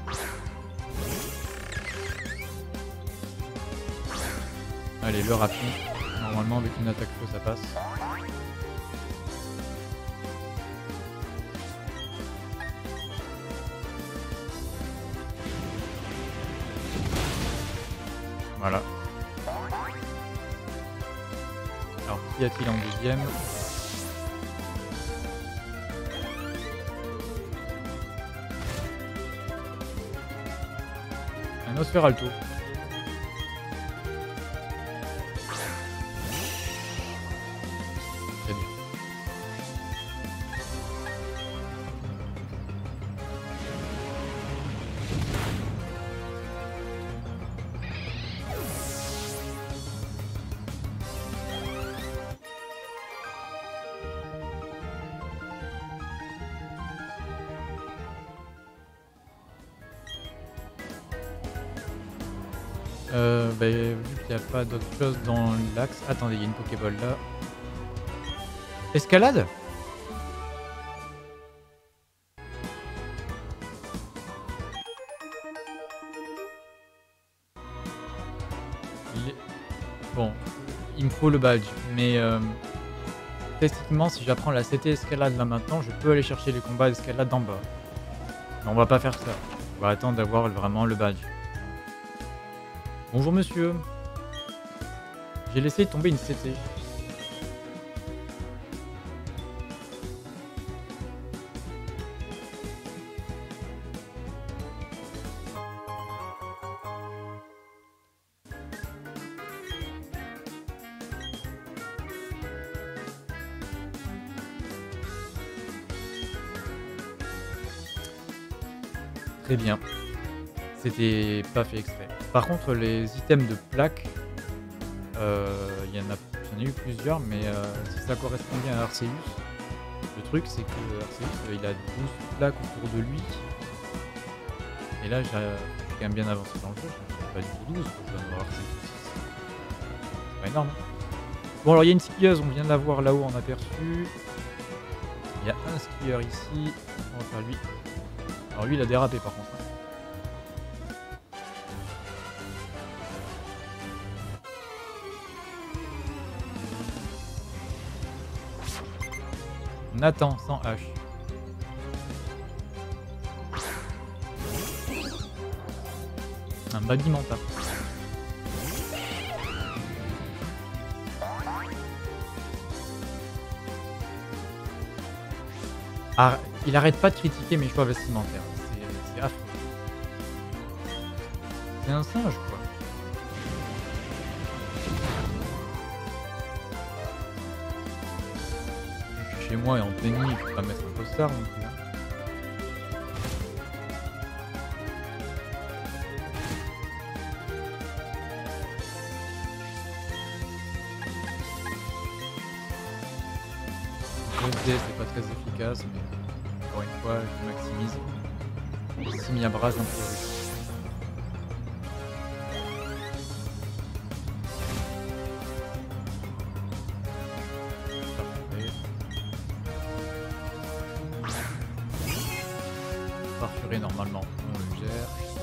Allez, le rapide. Normalement, avec une attaque feu, ça passe. Voilà. Alors, qu'y a-t-il en deuxième? Un Nosferalto. Très bien. Vu qu'il n'y a pas d'autre chose dans l'axe... Attendez, il y a une Pokéball là. Escalade? Bon, il me faut le badge, mais techniquement, si j'apprends la CT escalade là maintenant, je peux aller chercher les combats d'escalade d'en bas. Mais on va pas faire ça. On va attendre d'avoir vraiment le badge. Bonjour monsieur. J'ai laissé tomber une CT. Très bien. C'était pas fait exprès. Par contre, les items de plaques, j'en ai eu plusieurs, mais si ça correspond bien à Arceus, le truc c'est que Arceus il a 12 plaques autour de lui. Et là, j'ai quand même bien avancé dans le jeu, je pas du tout 12, je dois en avoir 6. C'est pas énorme. Bon, alors il y a une skieuse, on vient de la voir là-haut en aperçu. Il y a un skieur ici, on va faire lui. Alors lui, il a dérapé par contre. Nathan sans H. Un Babimanta. Ah, il arrête pas de critiquer mes choix vestimentaires. C'est affreux. C'est un singe quoi. Chez moi et en pleine nuit, je peux pas mettre un costard non plus. Je sais, c'est pas très efficace, mais encore une fois, je maximise. Simiabras en priorité. Parfurer normalement, on le gère.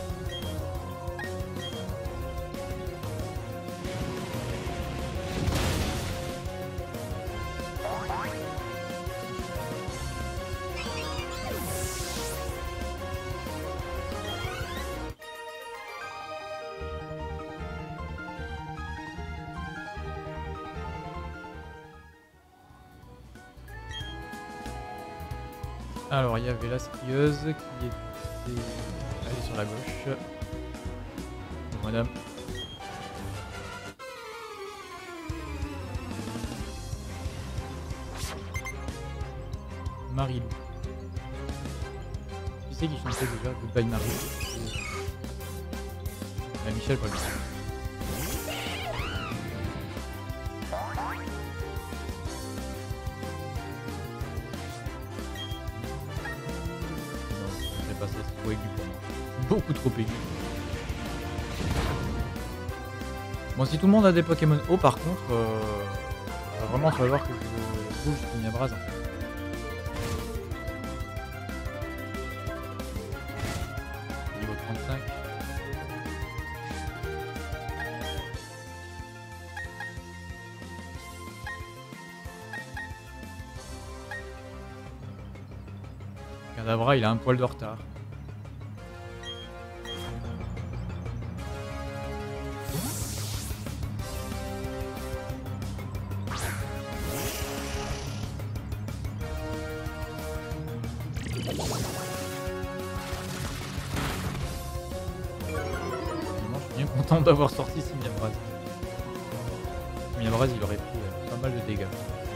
Alors, il y avait la skieuse qui était allée sur la gauche. Bon, madame. Marilou. Qui c'est qui chantait déjà Goodbye Marilou? Michel Paul. Pas ça, c'est trop aigu pour moi. Beaucoup trop aigu. Bon, si tout le monde a des Pokémon haut, par contre, va vraiment falloir que je bouge Simiabras en fait. Niveau 35. Kadabra, il a un poil de retard. Content d'avoir sorti Simiabras. Simiabras, il aurait pris pas mal de dégâts.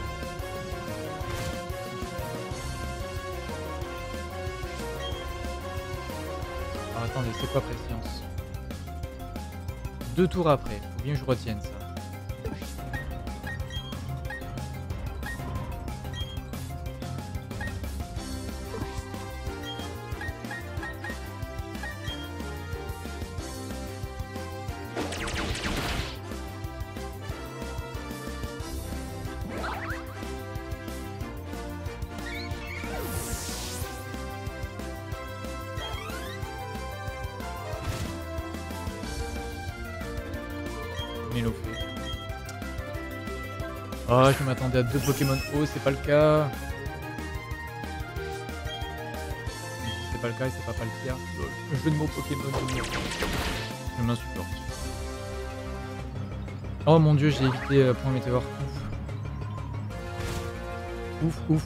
Alors attendez, c'est quoi Prescience? 2 tours après, faut bien que je retienne ça. Oh, je m'attendais à 2 Pokémon haut, c'est pas le cas. C'est pas le cas et c'est pas le cas. Le jeu de mots Pokémon. Je m'insupporte. Oh mon dieu, j'ai évité point météore. Ouf. Ouf.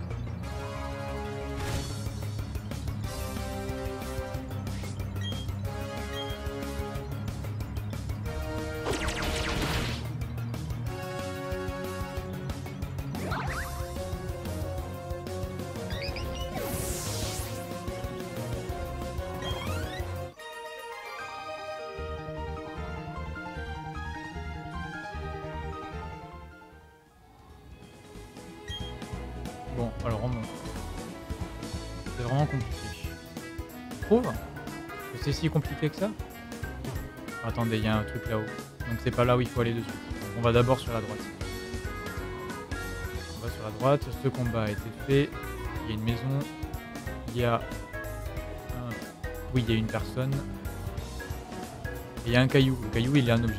Bon, alors on monte. C'est vraiment compliqué. Tu trouves que c'est si compliqué que ça? Attendez, il y a un truc là-haut. Donc c'est pas là où il faut aller dessus. On va d'abord sur la droite. On va sur la droite. Ce combat a été fait. Il y a une maison. Il y a... Oui, il y a une personne. Et il y a un caillou. Le caillou, il est un objet.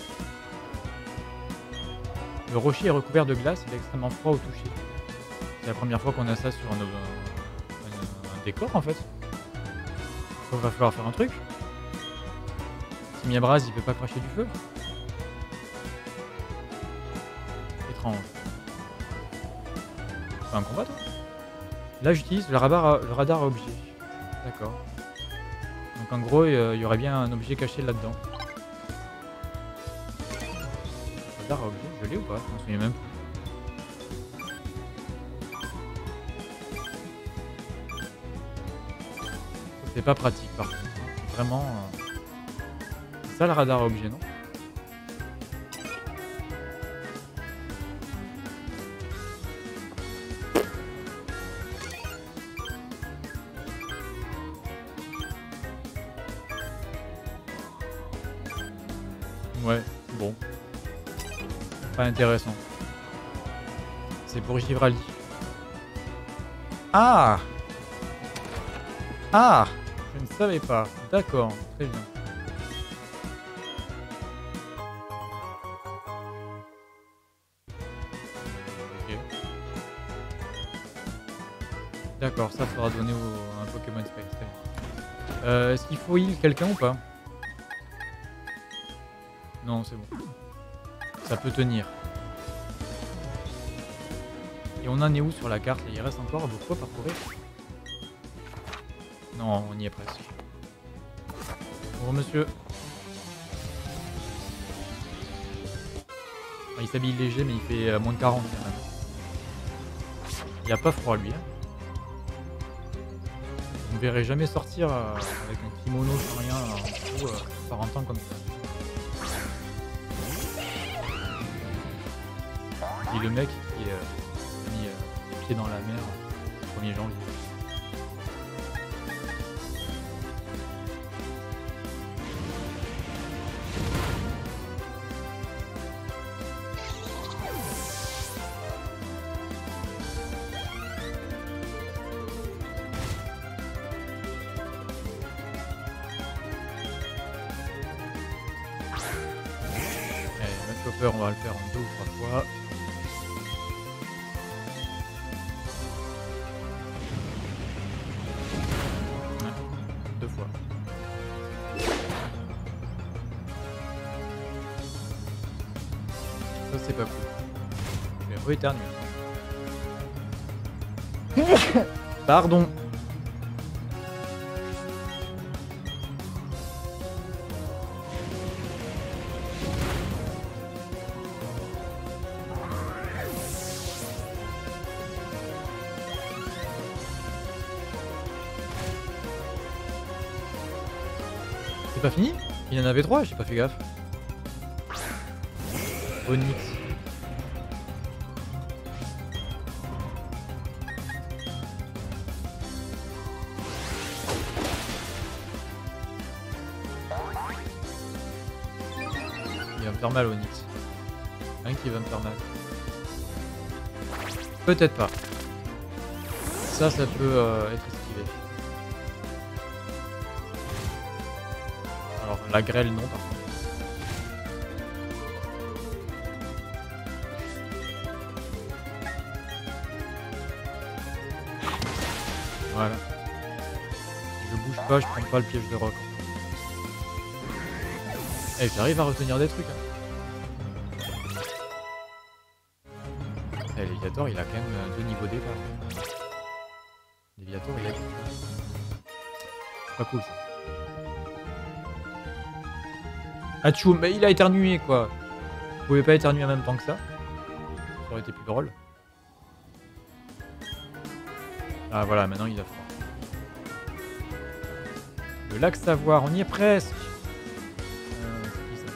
Le rocher est recouvert de glace. Il est extrêmement froid au toucher. C'est la première fois qu'on a ça sur un décor en fait. Donc, va falloir faire un truc. Simiabras, il peut pas cracher du feu. Étrange. C'est un combat toi? Là j'utilise le radar objet. D'accord. Donc en gros il y aurait bien un objet caché là-dedans. Radar objet, je l'ai ou pas? Je m'en souviens même plus. C'est pas pratique par contre. Vraiment. C'est ça le radar objet, non? Ouais, bon. Pas intéressant. C'est pour Givrali. Ah! Ah! Je ne savais pas. D'accord, très bien. Ok. D'accord, ça faudra donner un Pokémon Space. Très bien. Est-ce qu'il faut heal quelqu'un ou pas? Non, c'est bon. Ça peut tenir. Et on en est où sur la carte? Il reste encore beaucoup fois parcourir? Non, on y est presque. Bonjour monsieur. Il s'habille léger mais il fait moins de 40 quand même. Il a pas froid lui. Hein. On ne verrait jamais sortir avec un kimono sans rien en dessous par un temps comme ça. Et le mec qui a mis les pieds dans la mer le 1er janvier. On va le faire en 2 ou 3 fois. Ouais, 2 fois. Ça c'est pas cool. Je vais re-éternuer. Pardon. C'est pas fini? Il y en avait 3, j'ai pas fait gaffe. Onyx. Il va me faire mal Onyx. Rien qui va me faire mal. Peut-être pas. Ça peut être esquivé. Alors la grêle non par contre. Voilà. Je bouge pas, je prends pas le piège de roc. Eh, j'arrive à retenir des trucs. Hein. Eh, Léviator, il a quand même 2 niveaux d'écart. Léviator, il a... C'est pas cool ça. Achou, mais il a éternué quoi. Vous pouvez pas éternuer en même temps que ça. Ça aurait été plus drôle. Ah voilà, maintenant il a froid. Le lac Savoir, on y est presque. C'est qui ça?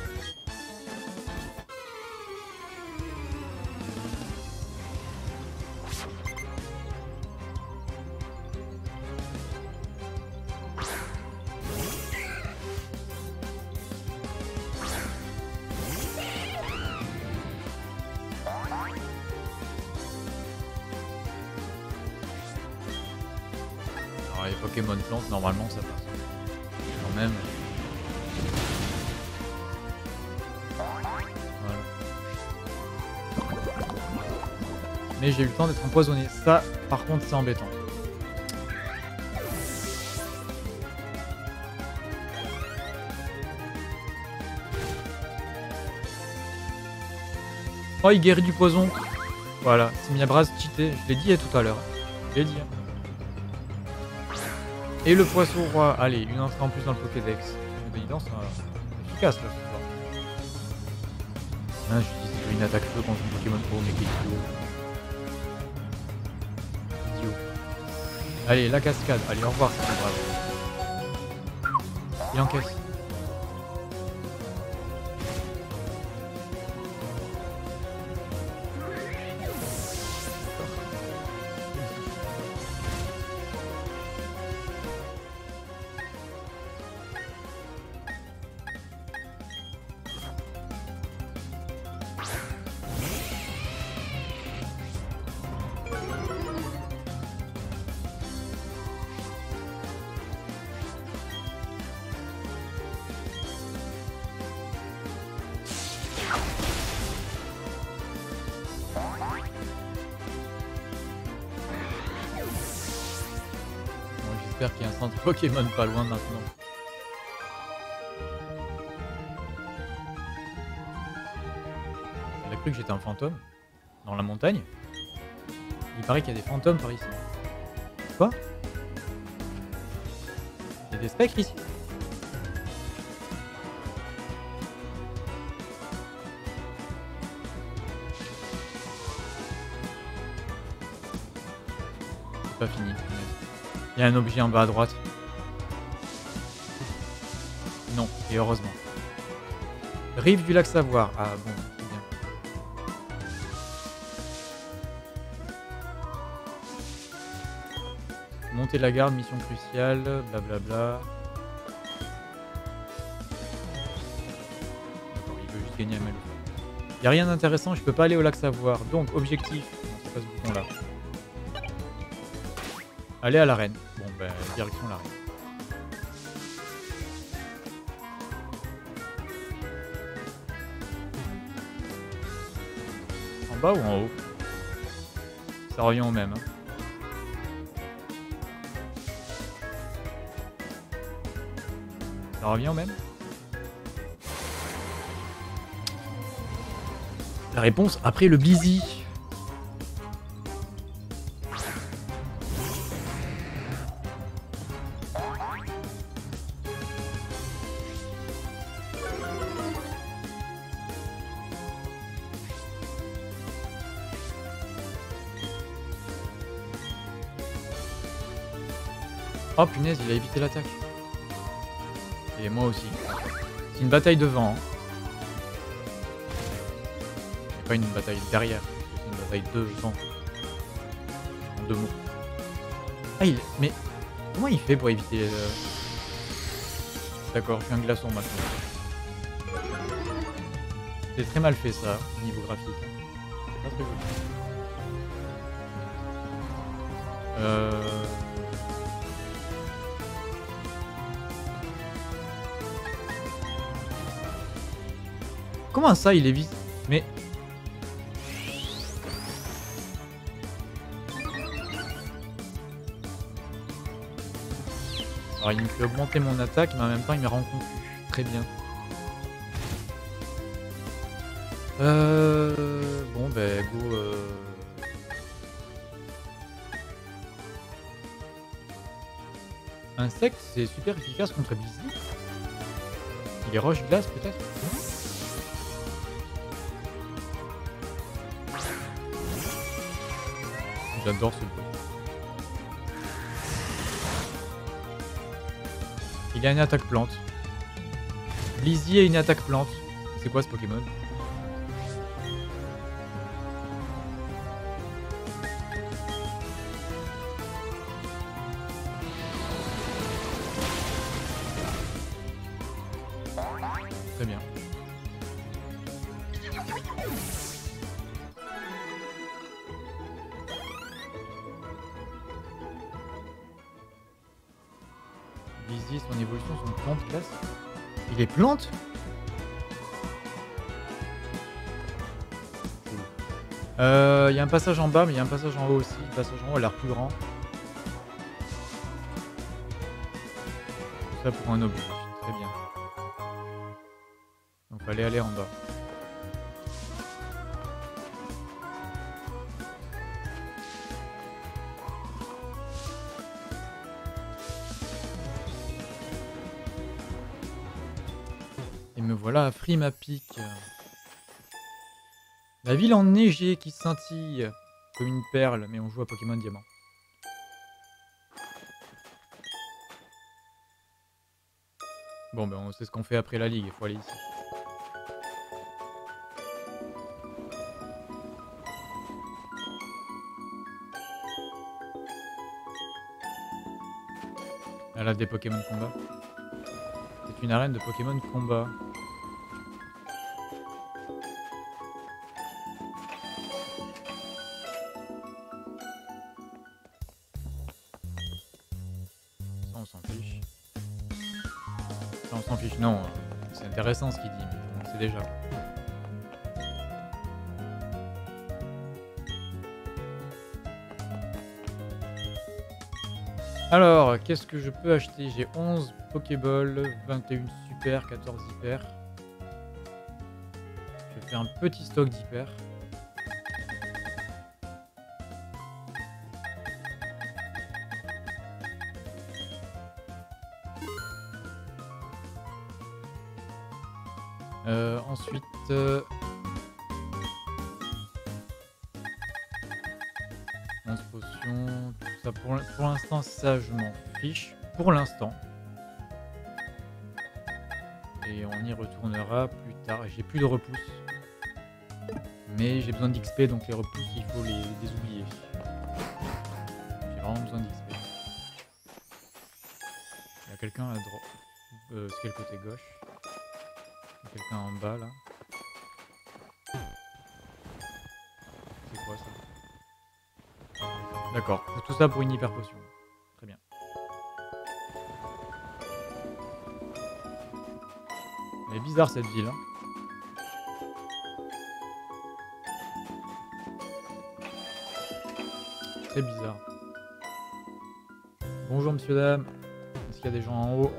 Alors les Pokémon plantes, normalement ça passe. Quand même. Voilà. Mais j'ai eu le temps d'être empoisonné. Ça, par contre, c'est embêtant. Oh, il guérit du poison. Voilà, c'est mis à bras cheaté. Je l'ai dit tout à l'heure. Je l'ai dit. Hein. Et le poisson roi. Allez, une entrée en plus dans le Pokédex. Mais dis donc, c'est efficace là ce soir. Ah, j'utilise une attaque feu contre un Pokémon pour mais qui est idiot. Allez, la cascade. Allez, au revoir, c'est brave. Il encaisse. J'espère qu'il y a un centre Pokémon pas loin maintenant. Elle a cru que j'étais un fantôme dans la montagne. Il paraît qu'il y a des fantômes par ici. Quoi? Il y a des spectres ici? C'est pas fini. Il y a un objet en bas à droite. Non, et heureusement. Rive du lac Savoir. Ah bon, c'est bien. Monter la garde, mission cruciale, blablabla. D'accord, il veut juste gagner un mal. Il n'y a rien d'intéressant, je peux pas aller au lac Savoir. Donc, objectif. Non, c'est pas ce bouton là. Aller à l'arène. Bon, ben, direction l'arène. En bas ou en haut? Ça revient au même. Hein. Ça revient au même? La réponse après le Blizzy. Oh punaise, il a évité l'attaque. Et moi aussi. C'est une bataille devant. Hein. C'est pas une bataille derrière. C'est une bataille devant. En deux mots. Ah, mais comment il fait pour éviter... D'accord, je suis un glaçon maintenant. C'est très mal fait ça, au niveau graphique. C'est pas très joli. Comment ça, il évite? Mais... Alors, il me fait augmenter mon attaque, mais en même temps, il me rend confus. Très bien. Bon, ben, go... Insecte, c'est super efficace contre Blizzy. Il est roche-glace, peut-être? J'adore ce bruit. Il a une attaque plante. Blizzy a une attaque plante. C'est quoi ce Pokémon? Très bien. Blizzy, son évolution, son plante classe. Il est plante? Il y a un passage en bas, mais il y a un passage en haut aussi. Le passage en haut a l'air plus grand. Tout ça pour un objet. Très bien. Donc fallait aller en bas. Et me voilà à Frimapic. La ville enneigée qui scintille comme une perle, mais on joue à Pokémon Diamant. Bon ben on sait ce qu'on fait après la ligue, il faut aller ici. Elle a des Pokémon combat. C'est une arène de Pokémon combat. Ça on s'en fiche. Ça on s'en fiche, non. C'est intéressant ce qu'il dit, mais on sait déjà. Alors, qu'est-ce que je peux acheter? J'ai 11 Pokéballs, 21 super, 14 hyper. Je fais un petit stock d'hyper. Ensuite... 11 potions, tout ça. Pour l'instant, ça, je m'en fiche. Pour l'instant. Et on y retournera plus tard. J'ai plus de repousses. Mais j'ai besoin d'XP, donc les repousses, il faut les oublier. J'ai vraiment besoin d'XP. Il y a quelqu'un à droite. C'est quel côté gauche? Il y a quelqu'un en bas, là. C'est quoi, ça? D'accord. Tout ça pour une hyper potion. Très bien. Elle est bizarre, cette ville, hein. Très bizarre. Bonjour, monsieur, dame. Est-ce qu'il y a des gens en haut?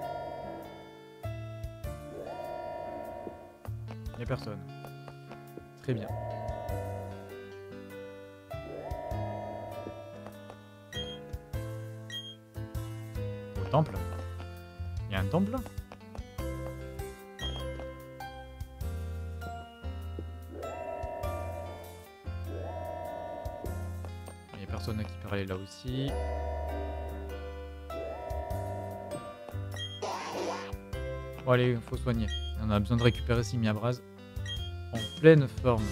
Il n'y a personne. Très bien. Au temple? Il y a un temple là? Il n'y a personne qui peut aller là aussi. Bon allez, faut soigner. On a besoin de récupérer Simiabras en pleine forme.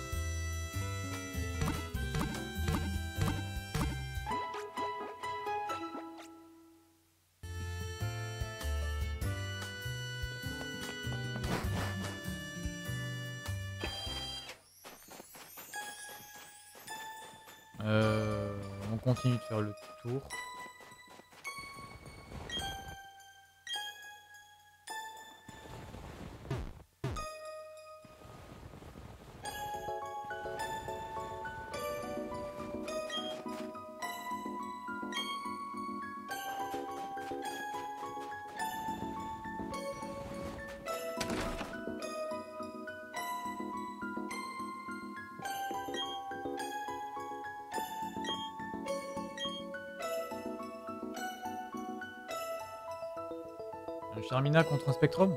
On continue de faire le tour. Un Charmina contre un Spectrum?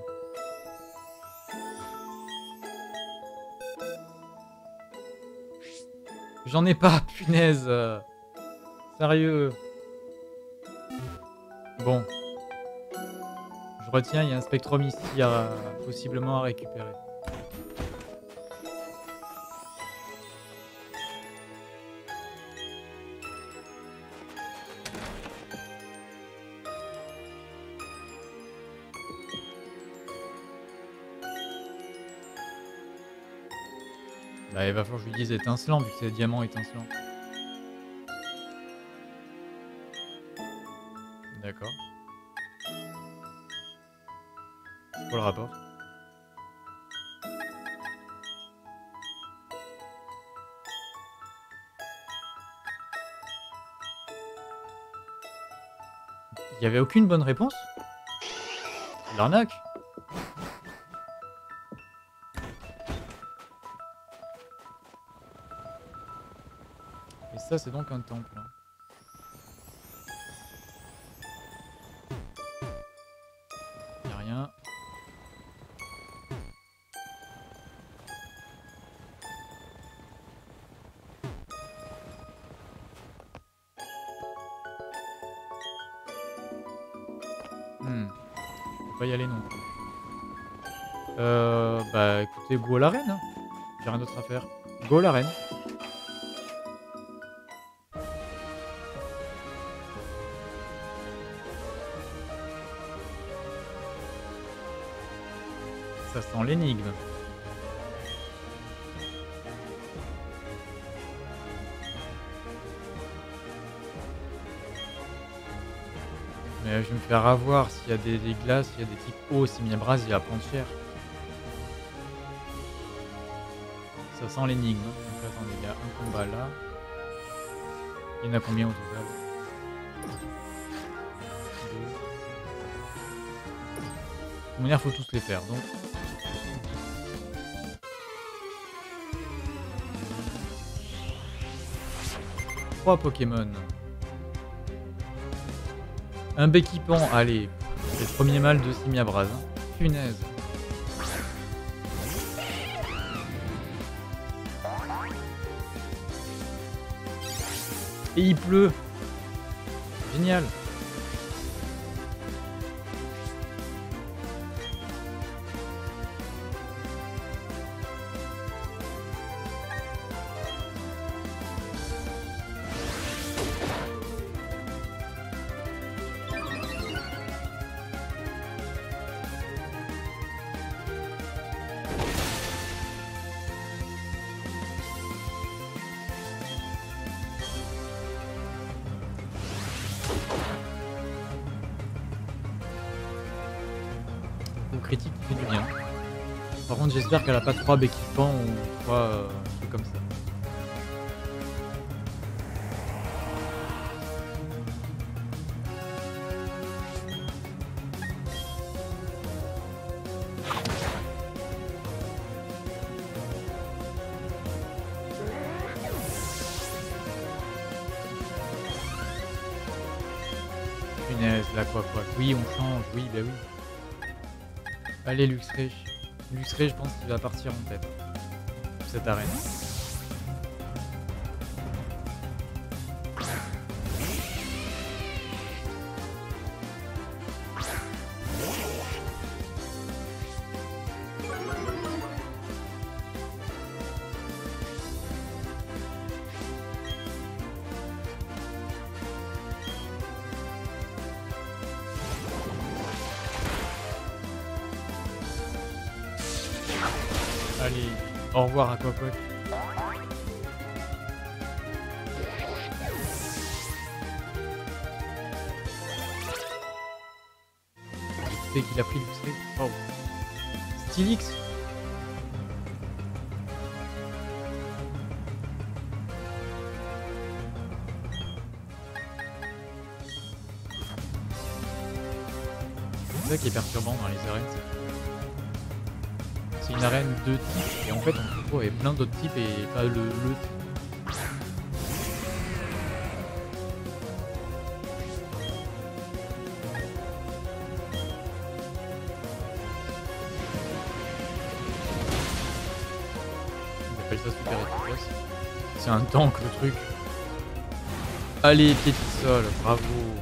J'en ai pas, punaise. Sérieux. Bon. Je retiens, il y a un Spectrum ici possiblement à récupérer. Bah, il va falloir que je lui dise étincelant, vu que c'est diamant étincelant. D'accord. C'est quoi le rapport? Il y avait aucune bonne réponse? L'arnaque? Et ça, c'est donc un temple. Il n'y a rien. Je peux pas y aller non plus. Bah écoutez, go à l'arène. Hein. J'ai rien d'autre à faire. Go à l'arène. Ça sent l'énigme. Mais je vais me faire avoir s'il y a des glaces, s'il y a des types hauts, Simiabras, il va prendre cher. Ça sent l'énigme. Donc attendez, il y a un combat là. Il y en a combien au total? toute manière, faut tous les faire. Donc, 3 Pokémon. Un Béquipan, allez. C'est le premier mal de Simiabraz. Hein. Punaise. Et il pleut. Génial. Critique qui fait du bien. Par contre, j'espère qu'elle a pas 3 Béquipans ou 3 trucs comme ça. Punaise, là quoi. Oui, on change, oui, bah oui. Allez, Luxray. Luxray, je pense qu'il va partir en tête. Cette arène. Allez, au revoir à Aquapoc. C'est qu'il a pris Luxray. Oh. Stylix. C'est ça qui est perturbant dans les arènes, c'est une arène de types et en fait on se retrouve avec plein d'autres types et pas le type. On appelle ça super efficace. C'est un tank le truc. Allez, pied de sol, bravo.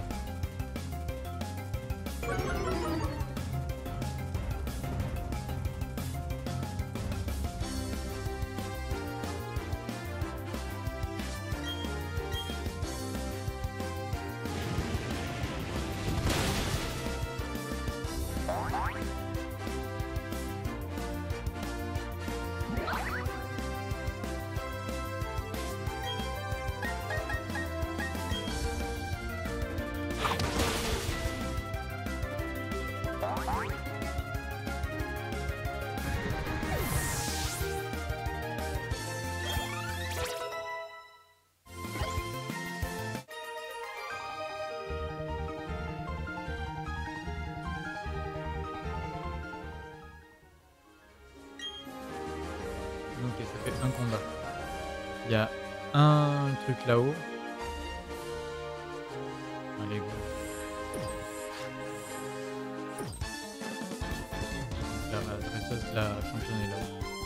Ok, ça fait un combat. Il y a un truc là-haut. Allez, go. La dresseuse, la championne est là.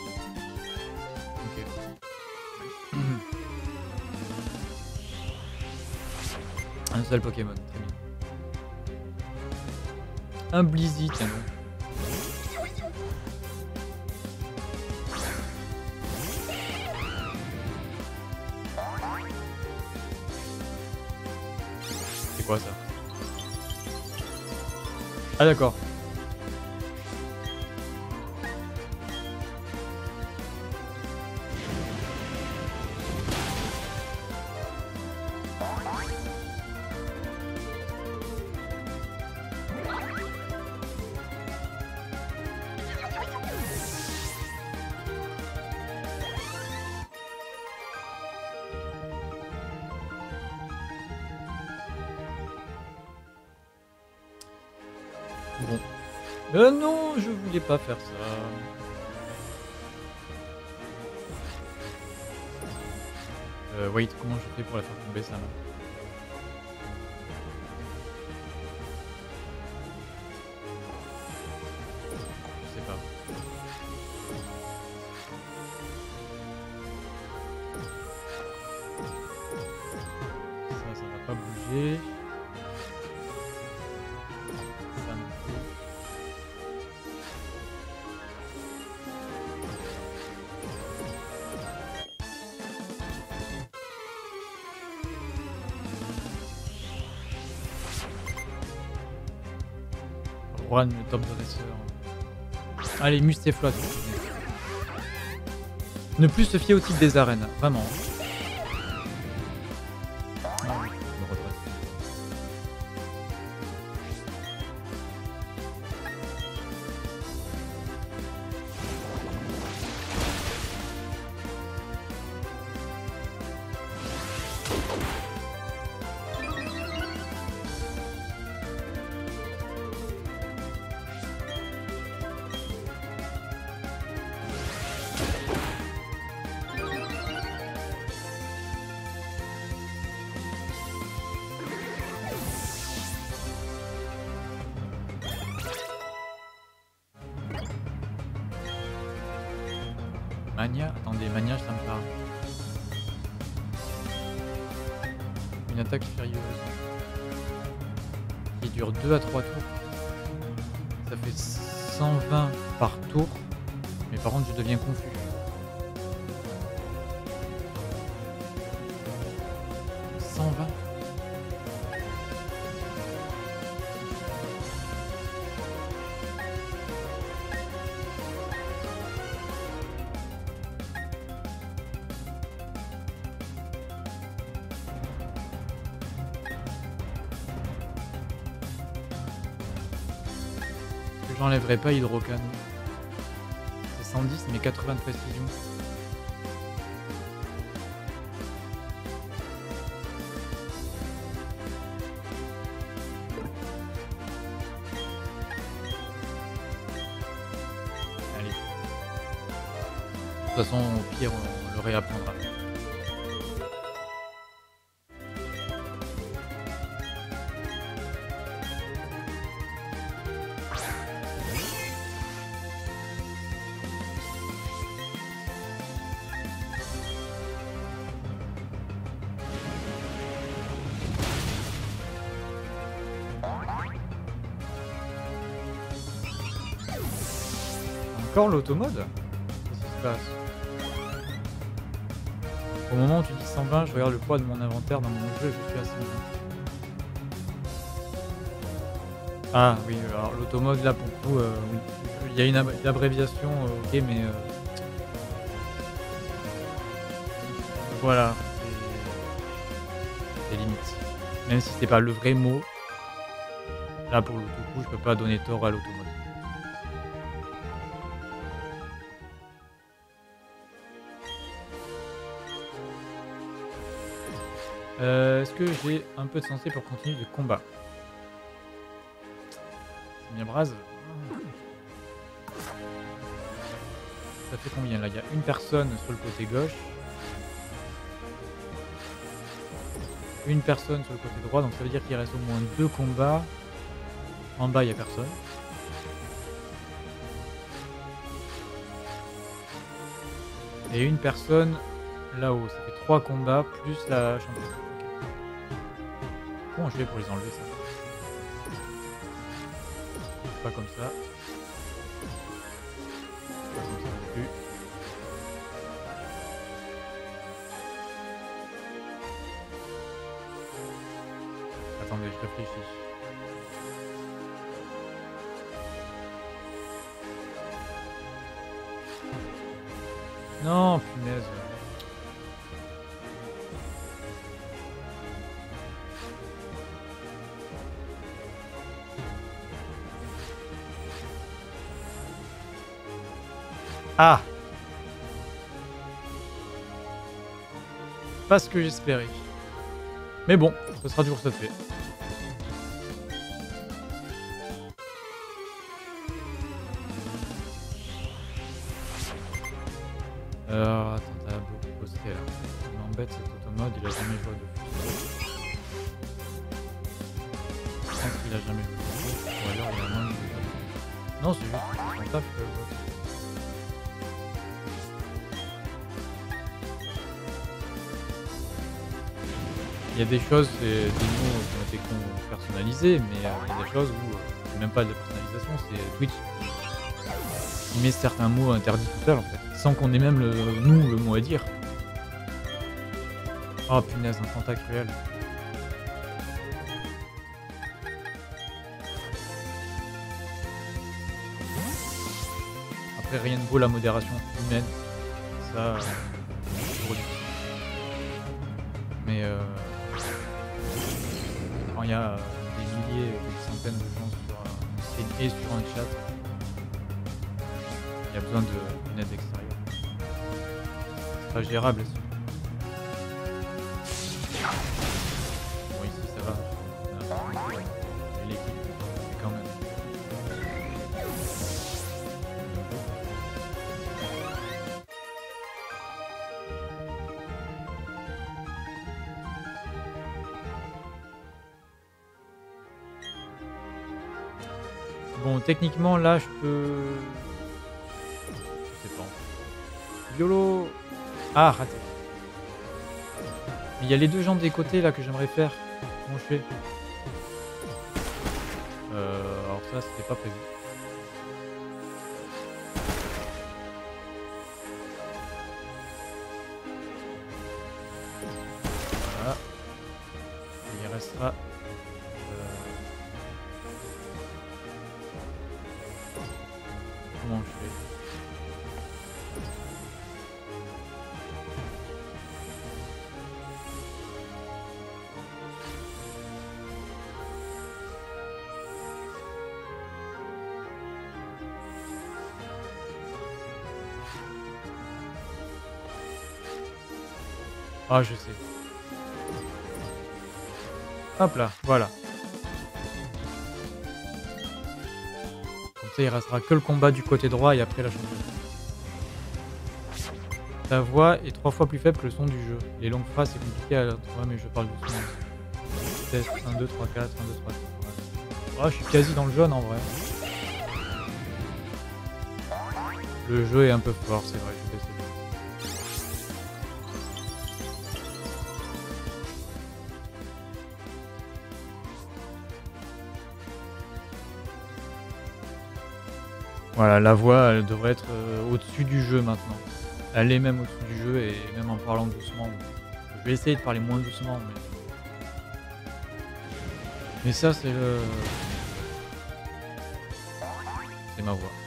Ok. Un seul Pokémon, très bien. Un Blizzy, tiens donc. C'est quoi ça? Ah d'accord. Bon. Non, je voulais pas faire ça. Wait, comment je fais pour la faire tomber ça là? Je sais pas. Ça va pas bouger. Ça non plus. Juan, le top dresseur. Allez, muse tes flottes. Ne plus se fier au type des arènes, vraiment. Ah oui, je me redresse. Mania? Attendez, Mania, ça me parle. Une attaque furieuse. Qui dure 2 à 3 tours. Ça fait 120 par tour. Mais par contre, je deviens confus. J'enlèverai pas Hydrocan. C'est 110 mais 80 de précision. Allez. De toute façon, au pire, on le réapprendra. Encore l'automode? Qu'est-ce qui se passe? Au moment où tu dis 120, je regarde le poids de mon inventaire dans mon jeu et je suis à 120. Ah oui, alors l'automode là pour le coup, oui. Il y a une abréviation, ok, mais voilà, c'est limite. Même si c'est pas le vrai mot, là pour le tout coup, je peux pas donner tort à l'automode. Est-ce que j'ai un peu de santé pour continuer le combat? C'est bien brase. Ça fait combien là? Il y a une personne sur le côté gauche. Une personne sur le côté droit, donc ça veut dire qu'il reste au moins 2 combats. En bas, il n'y a personne. Et une personne là-haut. Ça fait 3 combats plus la championne. Comment je vais pour les enlever ça? Pas comme ça. Pas comme ça non plus. Attendez, je réfléchis. Non, punaise. Ah! Pas ce que j'espérais. Mais bon, ce sera toujours ça de fait. Attends, t'as beaucoup posté là. Il m'embête cet automode, il a jamais joué de fusil. Je pense qu'il a jamais joué de fusil, ou alors il a moins de... Non, c'est juste son taf que... Il y a des choses, c'est des mots qui ont été personnalisés, mais il y a des choses où c'est même pas de la personnalisation, c'est Twitch qui met certains mots interdits tout seul en fait, sans qu'on ait même nous le mot à dire. Oh punaise, un contact réel. Après rien ne vaut la modération humaine, ça c'est toujours difficile. Mais quand il y a des milliers, des centaines de gens sur un stream et sur un chat, il y a besoin d'une aide extérieure. C'est pas gérable là-dessus. Bon ici ça va, mais l'équipe c'est quand même. Bon techniquement là je peux... Je sais pas. YOLO. Ah raté. Mais il y a les deux jambes des côtés là que j'aimerais faire. Comment je fais? Alors ça c'était pas prévu. Voilà. Il restera... Comment je fais? Ah, je sais. Hop là, voilà. Comme ça, il restera que le combat du côté droit et après la chanson. Ta voix est 3 fois plus faible que le son du jeu. Les longues phrases, c'est compliqué à trouver, mais je parle doucement. Test 1, 2, 3, 4, 1, 2, 3, 4. Oh, je suis quasi dans le jaune en vrai. Le jeu est un peu fort, c'est vrai, je suis désolé. Voilà, la voix, elle devrait être au-dessus du jeu maintenant. Elle est même au-dessus du jeu et même en parlant doucement. Je vais essayer de parler moins doucement, mais ça, c'est le... C'est ma voix.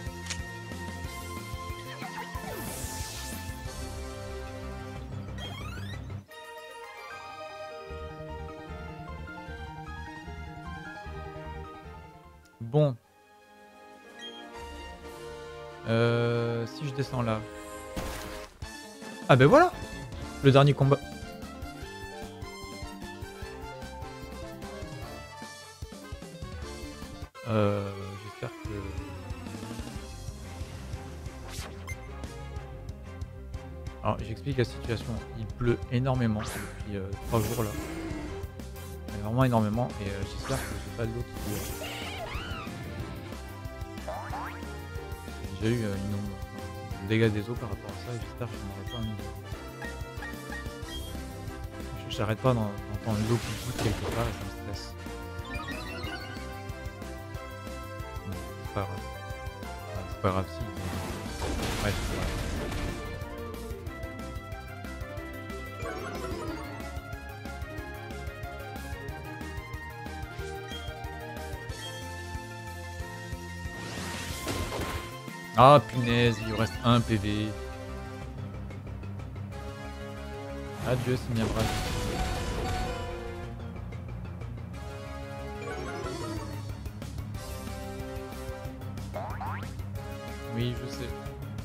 Bon. Si je descends là. Ah ben voilà! Le dernier combat. J'espère que... Alors j'explique la situation. Il pleut énormément depuis 3 jours là. Mais vraiment énormément et j'espère que j'ai pas de l'eau qui... J'ai eu un dégât des eaux par rapport à ça et j'espère que je n'aurai pas un nouveau. J'arrête pas d'entendre l'eau qui coûte quelque part et ça me stresse. C'est pas grave. Enfin, c'est pas grave si. Bref, c'est grave. Ah punaise, il lui reste un PV. Adieu, c'est bien brave. Oui, je sais.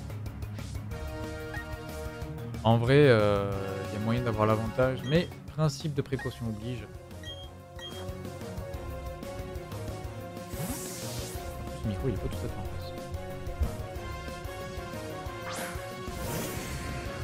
En vrai, y a moyen d'avoir l'avantage, mais principe de précaution oblige. Ce micro, il est pas tout à fait en place.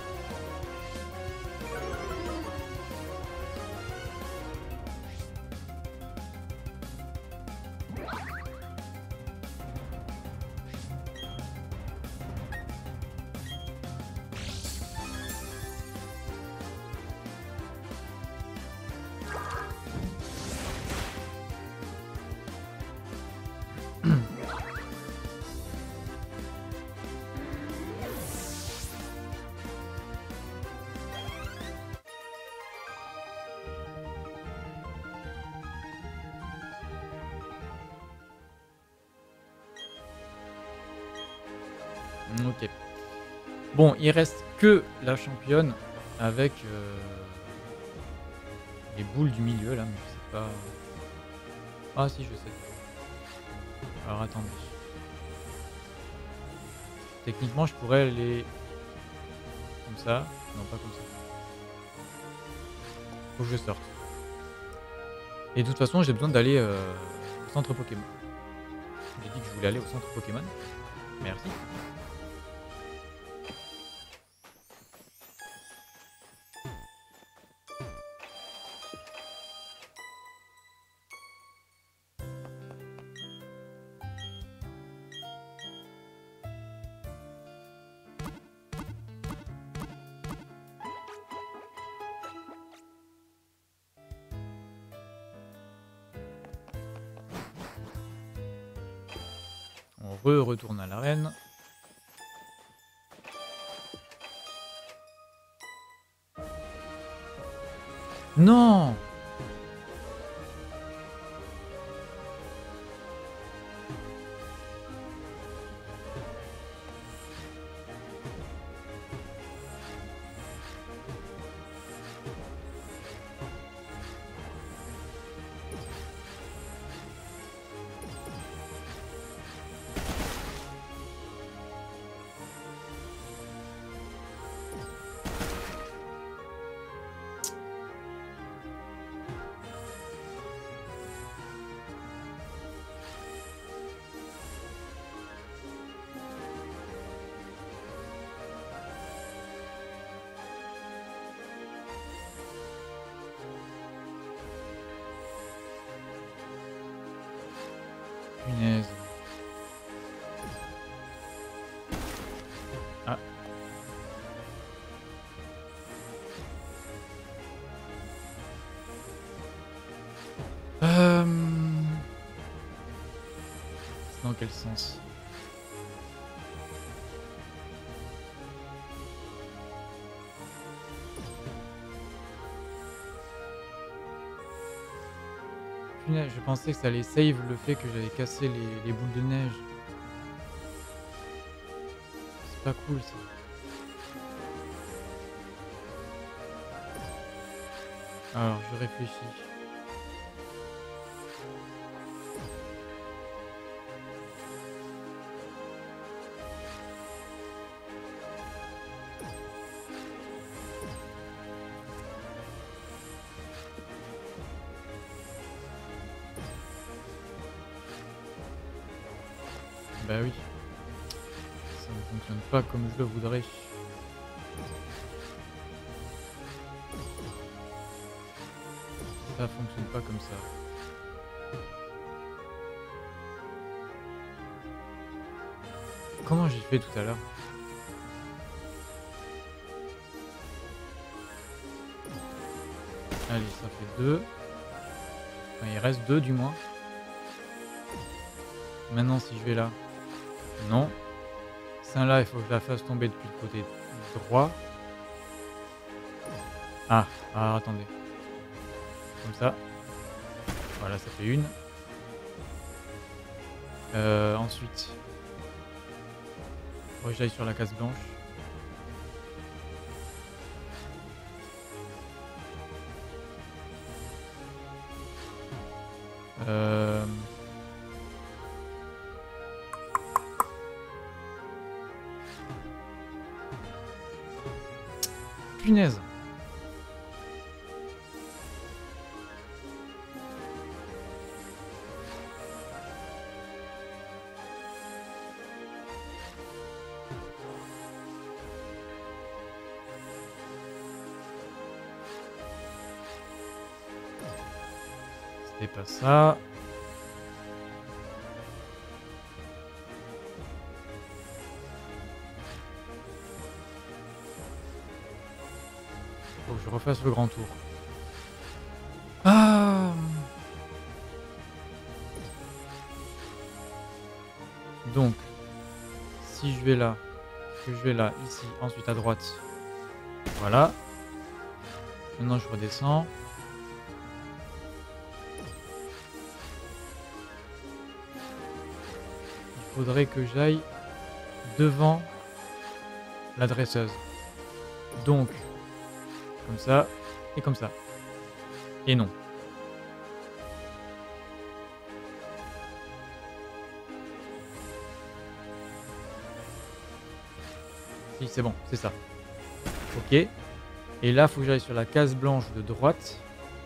Ok. Bon, il reste que la championne avec les boules du milieu là, mais je sais pas. Ah si, je sais. Alors attendez. Techniquement, je pourrais les comme ça. Non, pas comme ça. Faut que je sorte. Et de toute façon, j'ai besoin d'aller au centre Pokémon. J'ai dit que je voulais aller au centre Pokémon. Merci. On retourne à l'arène. Non! Punaise. Ah. C'est dans quel sens? Punaise, je pensais que ça allait save le fait que j'avais cassé les boules de neige. C'est pas cool ça. Alors, je réfléchis. Bah oui. Ça ne fonctionne pas comme je le voudrais. Ça fonctionne pas comme ça. Comment j'ai fait tout à l'heure? Allez, ça fait 2. Enfin, il reste 2 du moins. Maintenant, si je vais là. Non. Celle-là, il faut que je la fasse tomber depuis le côté droit. Ah, attendez. Comme ça. Voilà, ça fait une. Ensuite. Faut que j'aille sur la case blanche. Punaise. C'était pas ça. Faut que je refasse le grand tour. Ah! Donc, si je vais là, que je vais là, ici, ensuite à droite. Voilà. Maintenant, je redescends. Il faudrait que j'aille devant la dresseuse. Donc, comme ça et comme ça. Et non. Si, c'est bon, c'est ça. Ok. Et là, faut que j'aille sur la case blanche de droite.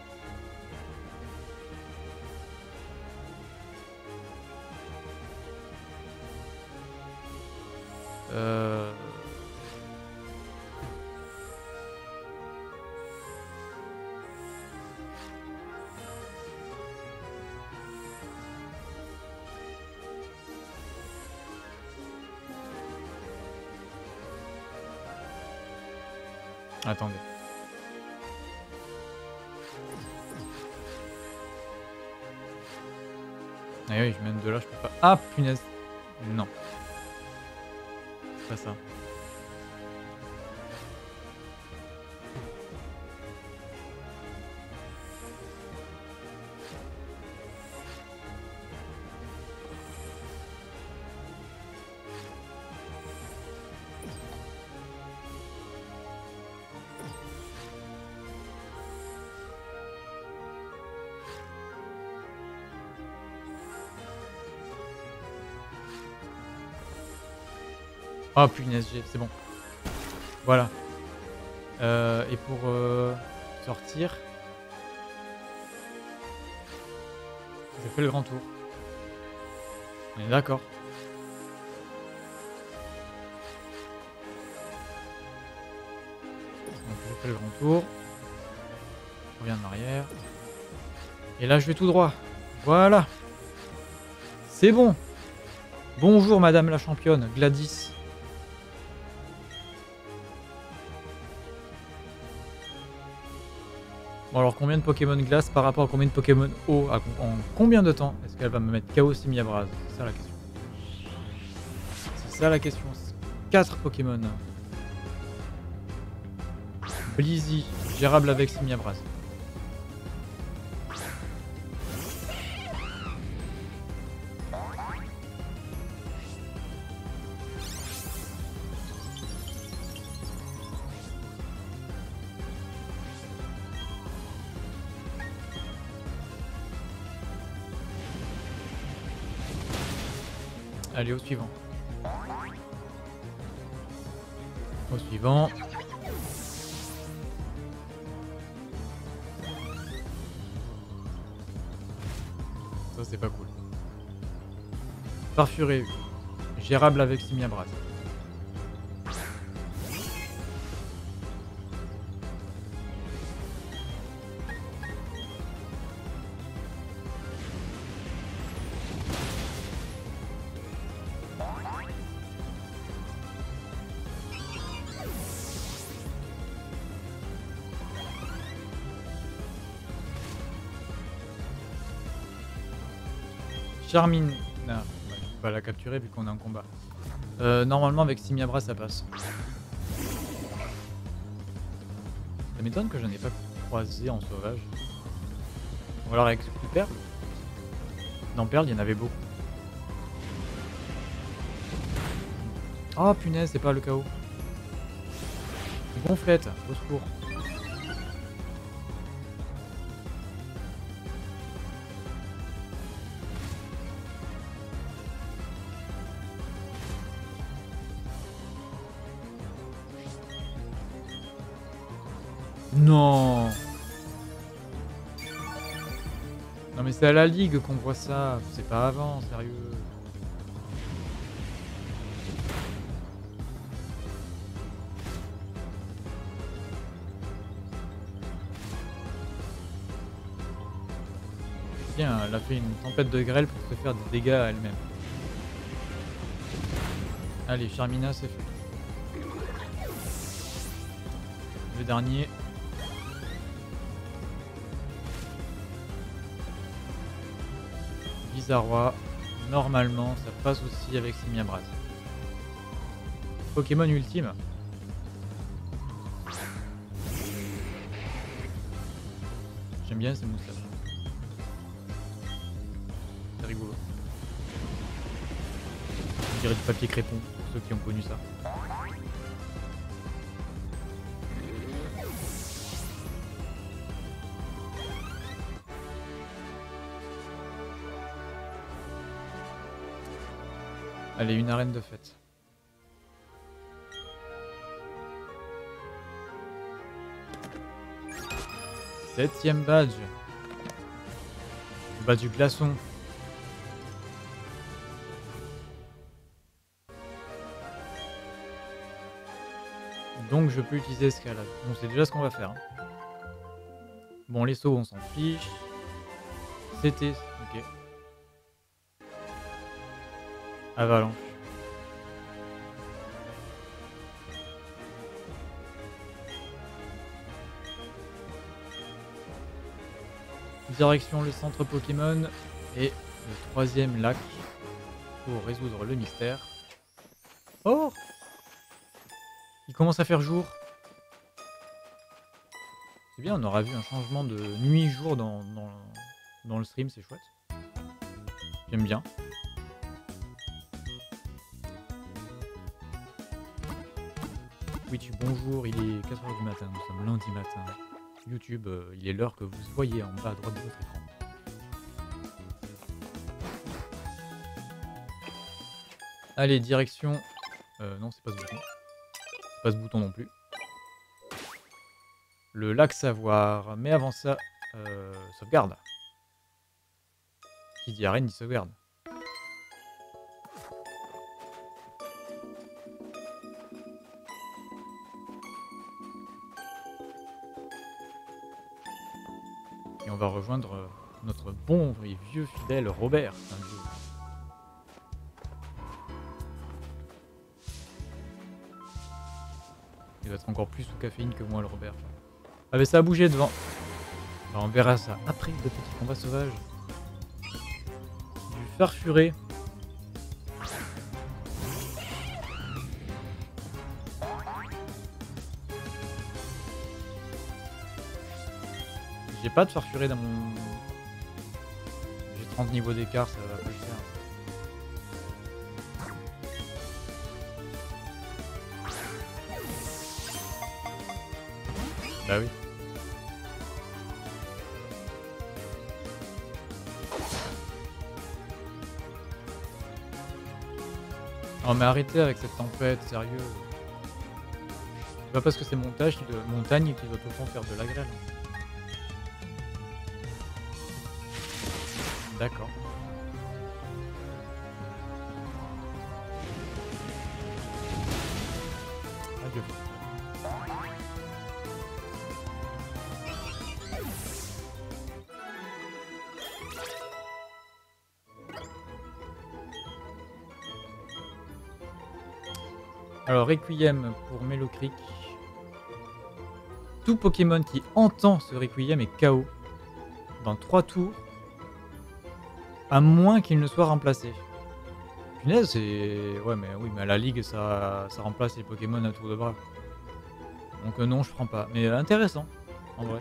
Attendez. Ah oui, je mène de là, je peux pas. Ah punaise. Non. C'est pas ça. Oh punaise, c'est bon. Voilà. Et pour sortir, je fais le grand tour. On est d'accord. Donc je fais le grand tour. Je reviens en arrière. Et là je vais tout droit. Voilà. C'est bon. Bonjour madame la championne, Gladys. Bon alors combien de Pokémon glace par rapport à combien de Pokémon eau en combien de temps est-ce qu'elle va me mettre KO Simiabras? C'est ça la question. C'est ça la question. 4 Pokémon. Blizzy, gérable avec Simiabras. Allez, au suivant. Au suivant. Ça, c'est pas cool. Farfuré. Gérable avec Simiabras. Charmine. Non, je peux pas la capturer vu qu'on est en combat. Normalement avec Simiabras ça passe. Ça m'étonne que je n'en ai pas croisé en sauvage. Ou alors avec Perle. Dans Perle il y en avait beaucoup. Oh punaise, c'est pas le chaos. Gonflette, au secours. Non. Non mais c'est à la ligue qu'on voit ça, c'est pas avant, sérieux. Tiens, elle a fait une tempête de grêle pour se faire des dégâts à elle-même. Allez, Charmina, c'est fait. Le dernier. Bizarrois. Normalement, ça passe aussi avec Simiabras. Pokémon ultime. J'aime bien ces moustaches. C'est rigolo. On dirait du papier crépon, pour ceux qui ont connu ça. Allez, une arène de fête. Septième badge. Le badge du glaçon. Donc je peux utiliser escalade. On sait déjà ce qu'on va faire. Hein. Bon, les sauts, on s'en fiche. C'était... Ok. Avalanche. Direction le centre Pokémon et le troisième lac pour résoudre le mystère. Oh! Il commence à faire jour. C'est bien, on aura vu un changement de nuit-jour dans le stream, c'est chouette. J'aime bien. Twitch, bonjour, il est 4h du matin, nous sommes lundi matin. YouTube, il est l'heure que vous voyez en bas à droite de votre écran. Allez, direction... non, c'est pas ce bouton. C'est pas ce bouton non plus. Le lac Savoir. Mais avant ça, sauvegarde. Qui dit arène dit sauvegarde. Et on va rejoindre notre bon et vieux fidèle Robert. Il va être encore plus sous caféine que moi, le Robert. Ah mais ça a bougé devant. Alors on verra ça après le petit combat sauvage. Du farfuré. J'ai pas de farfuré dans mon... J'ai 30 niveaux d'écart, ça va pas le faire. Bah oui. Oh mais arrêtez avec cette tempête, sérieux. C'est pas parce que c'est montagne qu'il doit tout le temps faire de la grêle. D'accord. Adieu. Alors, Requiem pour Mellowcreek. Tout Pokémon qui entend ce Requiem est KO dans 3 tours, à moins qu'il ne soit remplacé. Punaise, c'est... Ouais, mais oui, mais à la ligue, ça remplace les Pokémon à tour de bras. Donc non, je prends pas. Mais intéressant, en vrai.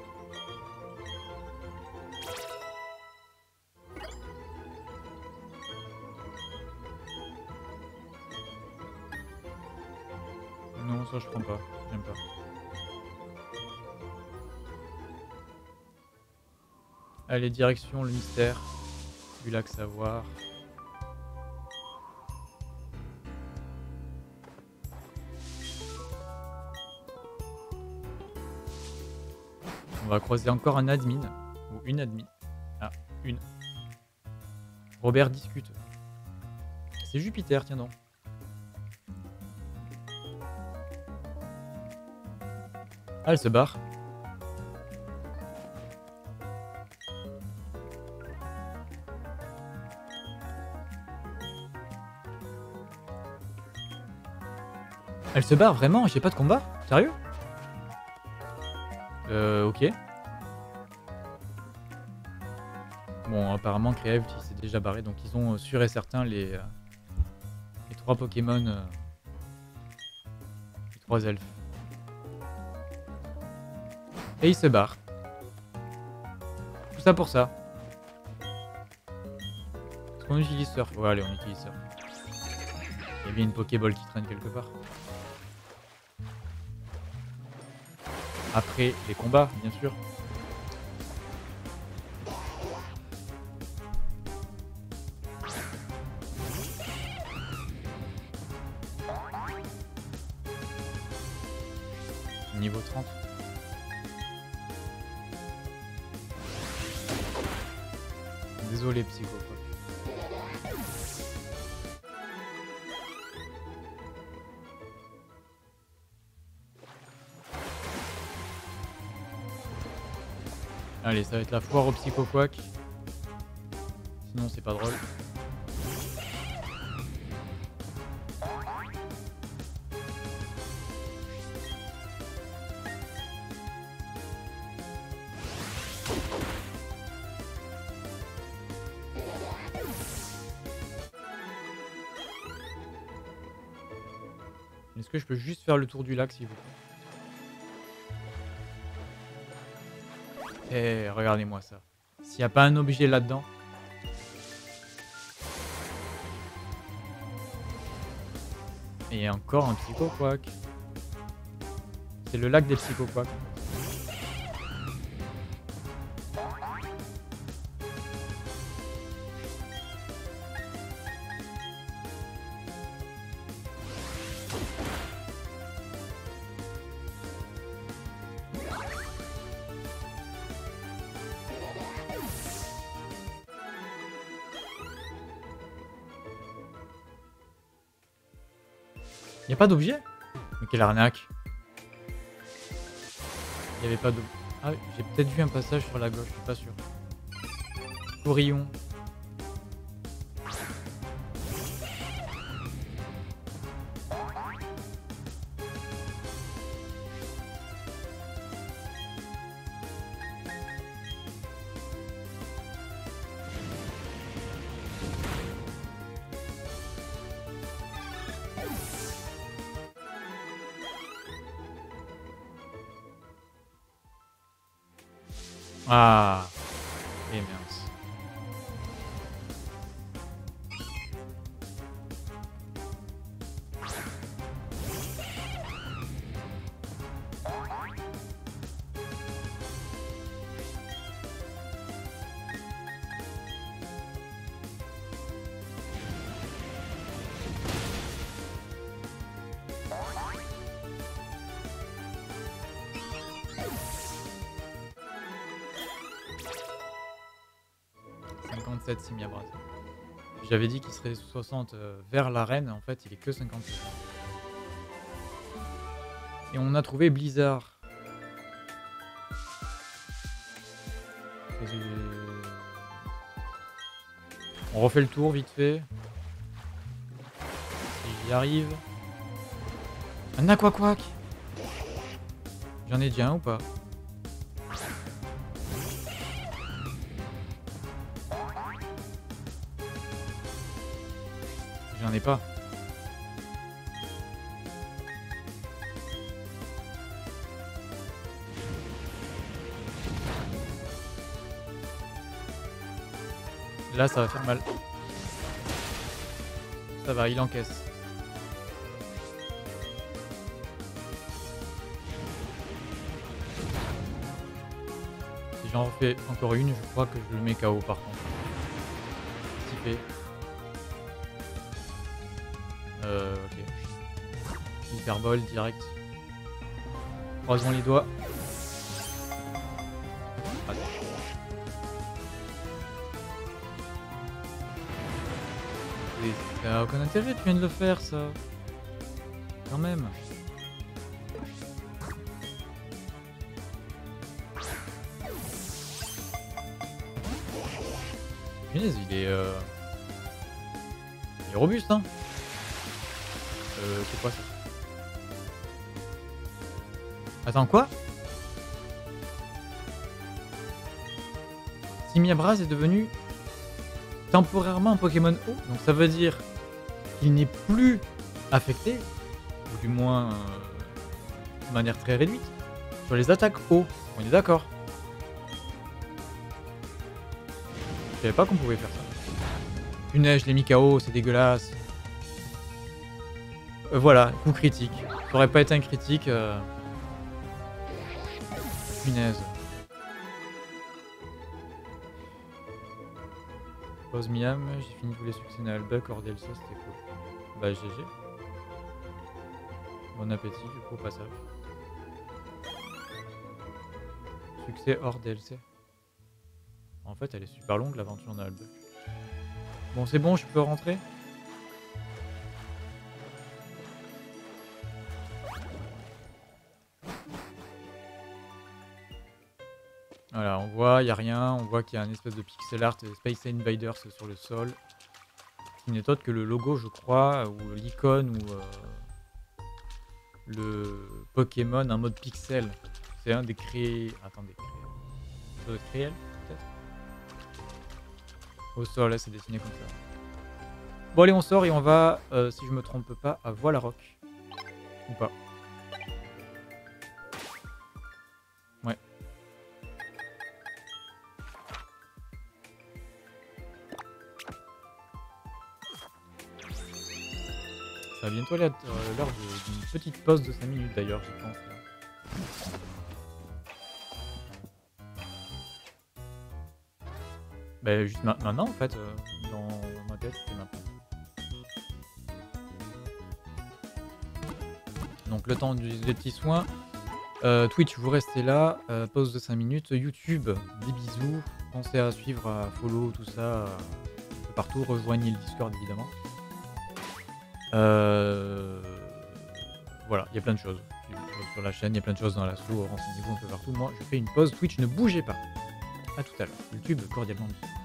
Non, ça je prends pas. J'aime pas. Allez, direction le mystère du lac Savoir. On va croiser encore un admin. Ou une admin. Ah, une. Robert discute. C'est Jupiter, tiens donc. Ah, elle se barre. Elle se barre vraiment? J'ai pas de combat? Sérieux? Ok. Bon, apparemment Creative il s'est déjà barré, donc ils ont sûr et certain les 3 Pokémon, les 3 elfes. Et il se barre. Tout ça pour ça. Est-ce qu'on utilise Surf? Ouais, allez, on utilise Surf. Il y a bien une Pokéball qui traîne quelque part. Après les combats, bien sûr. niveau 30. Désolé, Psycho Quack. Allez, ça va être la foire au Psycho Quack. Sinon, c'est pas drôle. Est-ce que je peux juste faire le tour du lac, s'il vous plaît? Eh, regardez-moi ça. S'il n'y a pas un objet là-dedans... Et encore un Psycho Quack. C'est le lac des Psycho Quack. Y'a pas d'objet? Mais quelle arnaque! Il y avait pas d'objet. Ah, j'ai peut-être vu un passage sur la gauche, je suis pas sûr. Courillon. Ah, et mince. Simia Brass. J'avais dit qu'il serait 60 vers l'arène, en fait il est que 57. Et on a trouvé Blizzard. On refait le tour vite fait. Si j'y arrive. Un Aquaquack. J'en ai déjà un ou pas? J'en ai pas. Là, ça va faire mal. Ça va, il encaisse. Si j'en refais encore une, je crois que je le mets KO par contre. Typé. Ok. Hyperbole direct. Croisons les doigts. Ah, ça n'a aucun intérêt, tu viens de le faire ça. Quand même. Punaise, il est robuste hein. C'est quoi ça? Attends, quoi? Simia Brass est devenu temporairement un Pokémon eau, donc ça veut dire qu'il n'est plus affecté, ou du moins de manière très réduite, sur les attaques eau. On est d'accord? Je savais pas qu'on pouvait faire ça. Punaise, je l'ai mis KO, c'est dégueulasse. Voilà, coup critique. Ça aurait pas été un critique. Punaise. Pause Miam, j'ai fini tous les succès Nalba, Cordelsa, c'était cool. Bah GG. Bon appétit du coup au passage. Succès hors DLC. En fait, elle est super longue l'aventure Nullbuck. Bon, c'est bon, je peux rentrer? Voilà, on voit, il n'y a rien. On voit qu'il y a une espèce de pixel art Space Invaders sur le sol. Qui n'est autre que le logo, je crois, ou l'icône, ou le Pokémon en mode pixel. C'est un des créés. Attendez, ça doit être réel, peut-être? Au sol, là, c'est dessiné comme ça. Bon, allez, on sort et on va, si je me trompe pas, à Voilarock. Ou pas. Ouais. Ça va bientôt l'heure d'une petite pause de 5 minutes d'ailleurs, je pense. Là. Bah, juste maintenant en fait, dans ma tête, c'est maintenant. Donc le temps des petits soins. Twitch, vous restez là. Pause de 5 minutes. YouTube, des bisous. Pensez à suivre, à follow, tout ça. Partout. Rejoignez le Discord évidemment. Voilà, il y a plein de choses. Sur la chaîne, il y a plein de choses dans l'assaut. Renseignez-vous un peu partout. Moi, je fais une pause. Twitch, ne bougez pas. A tout à l'heure. YouTube, cordialement.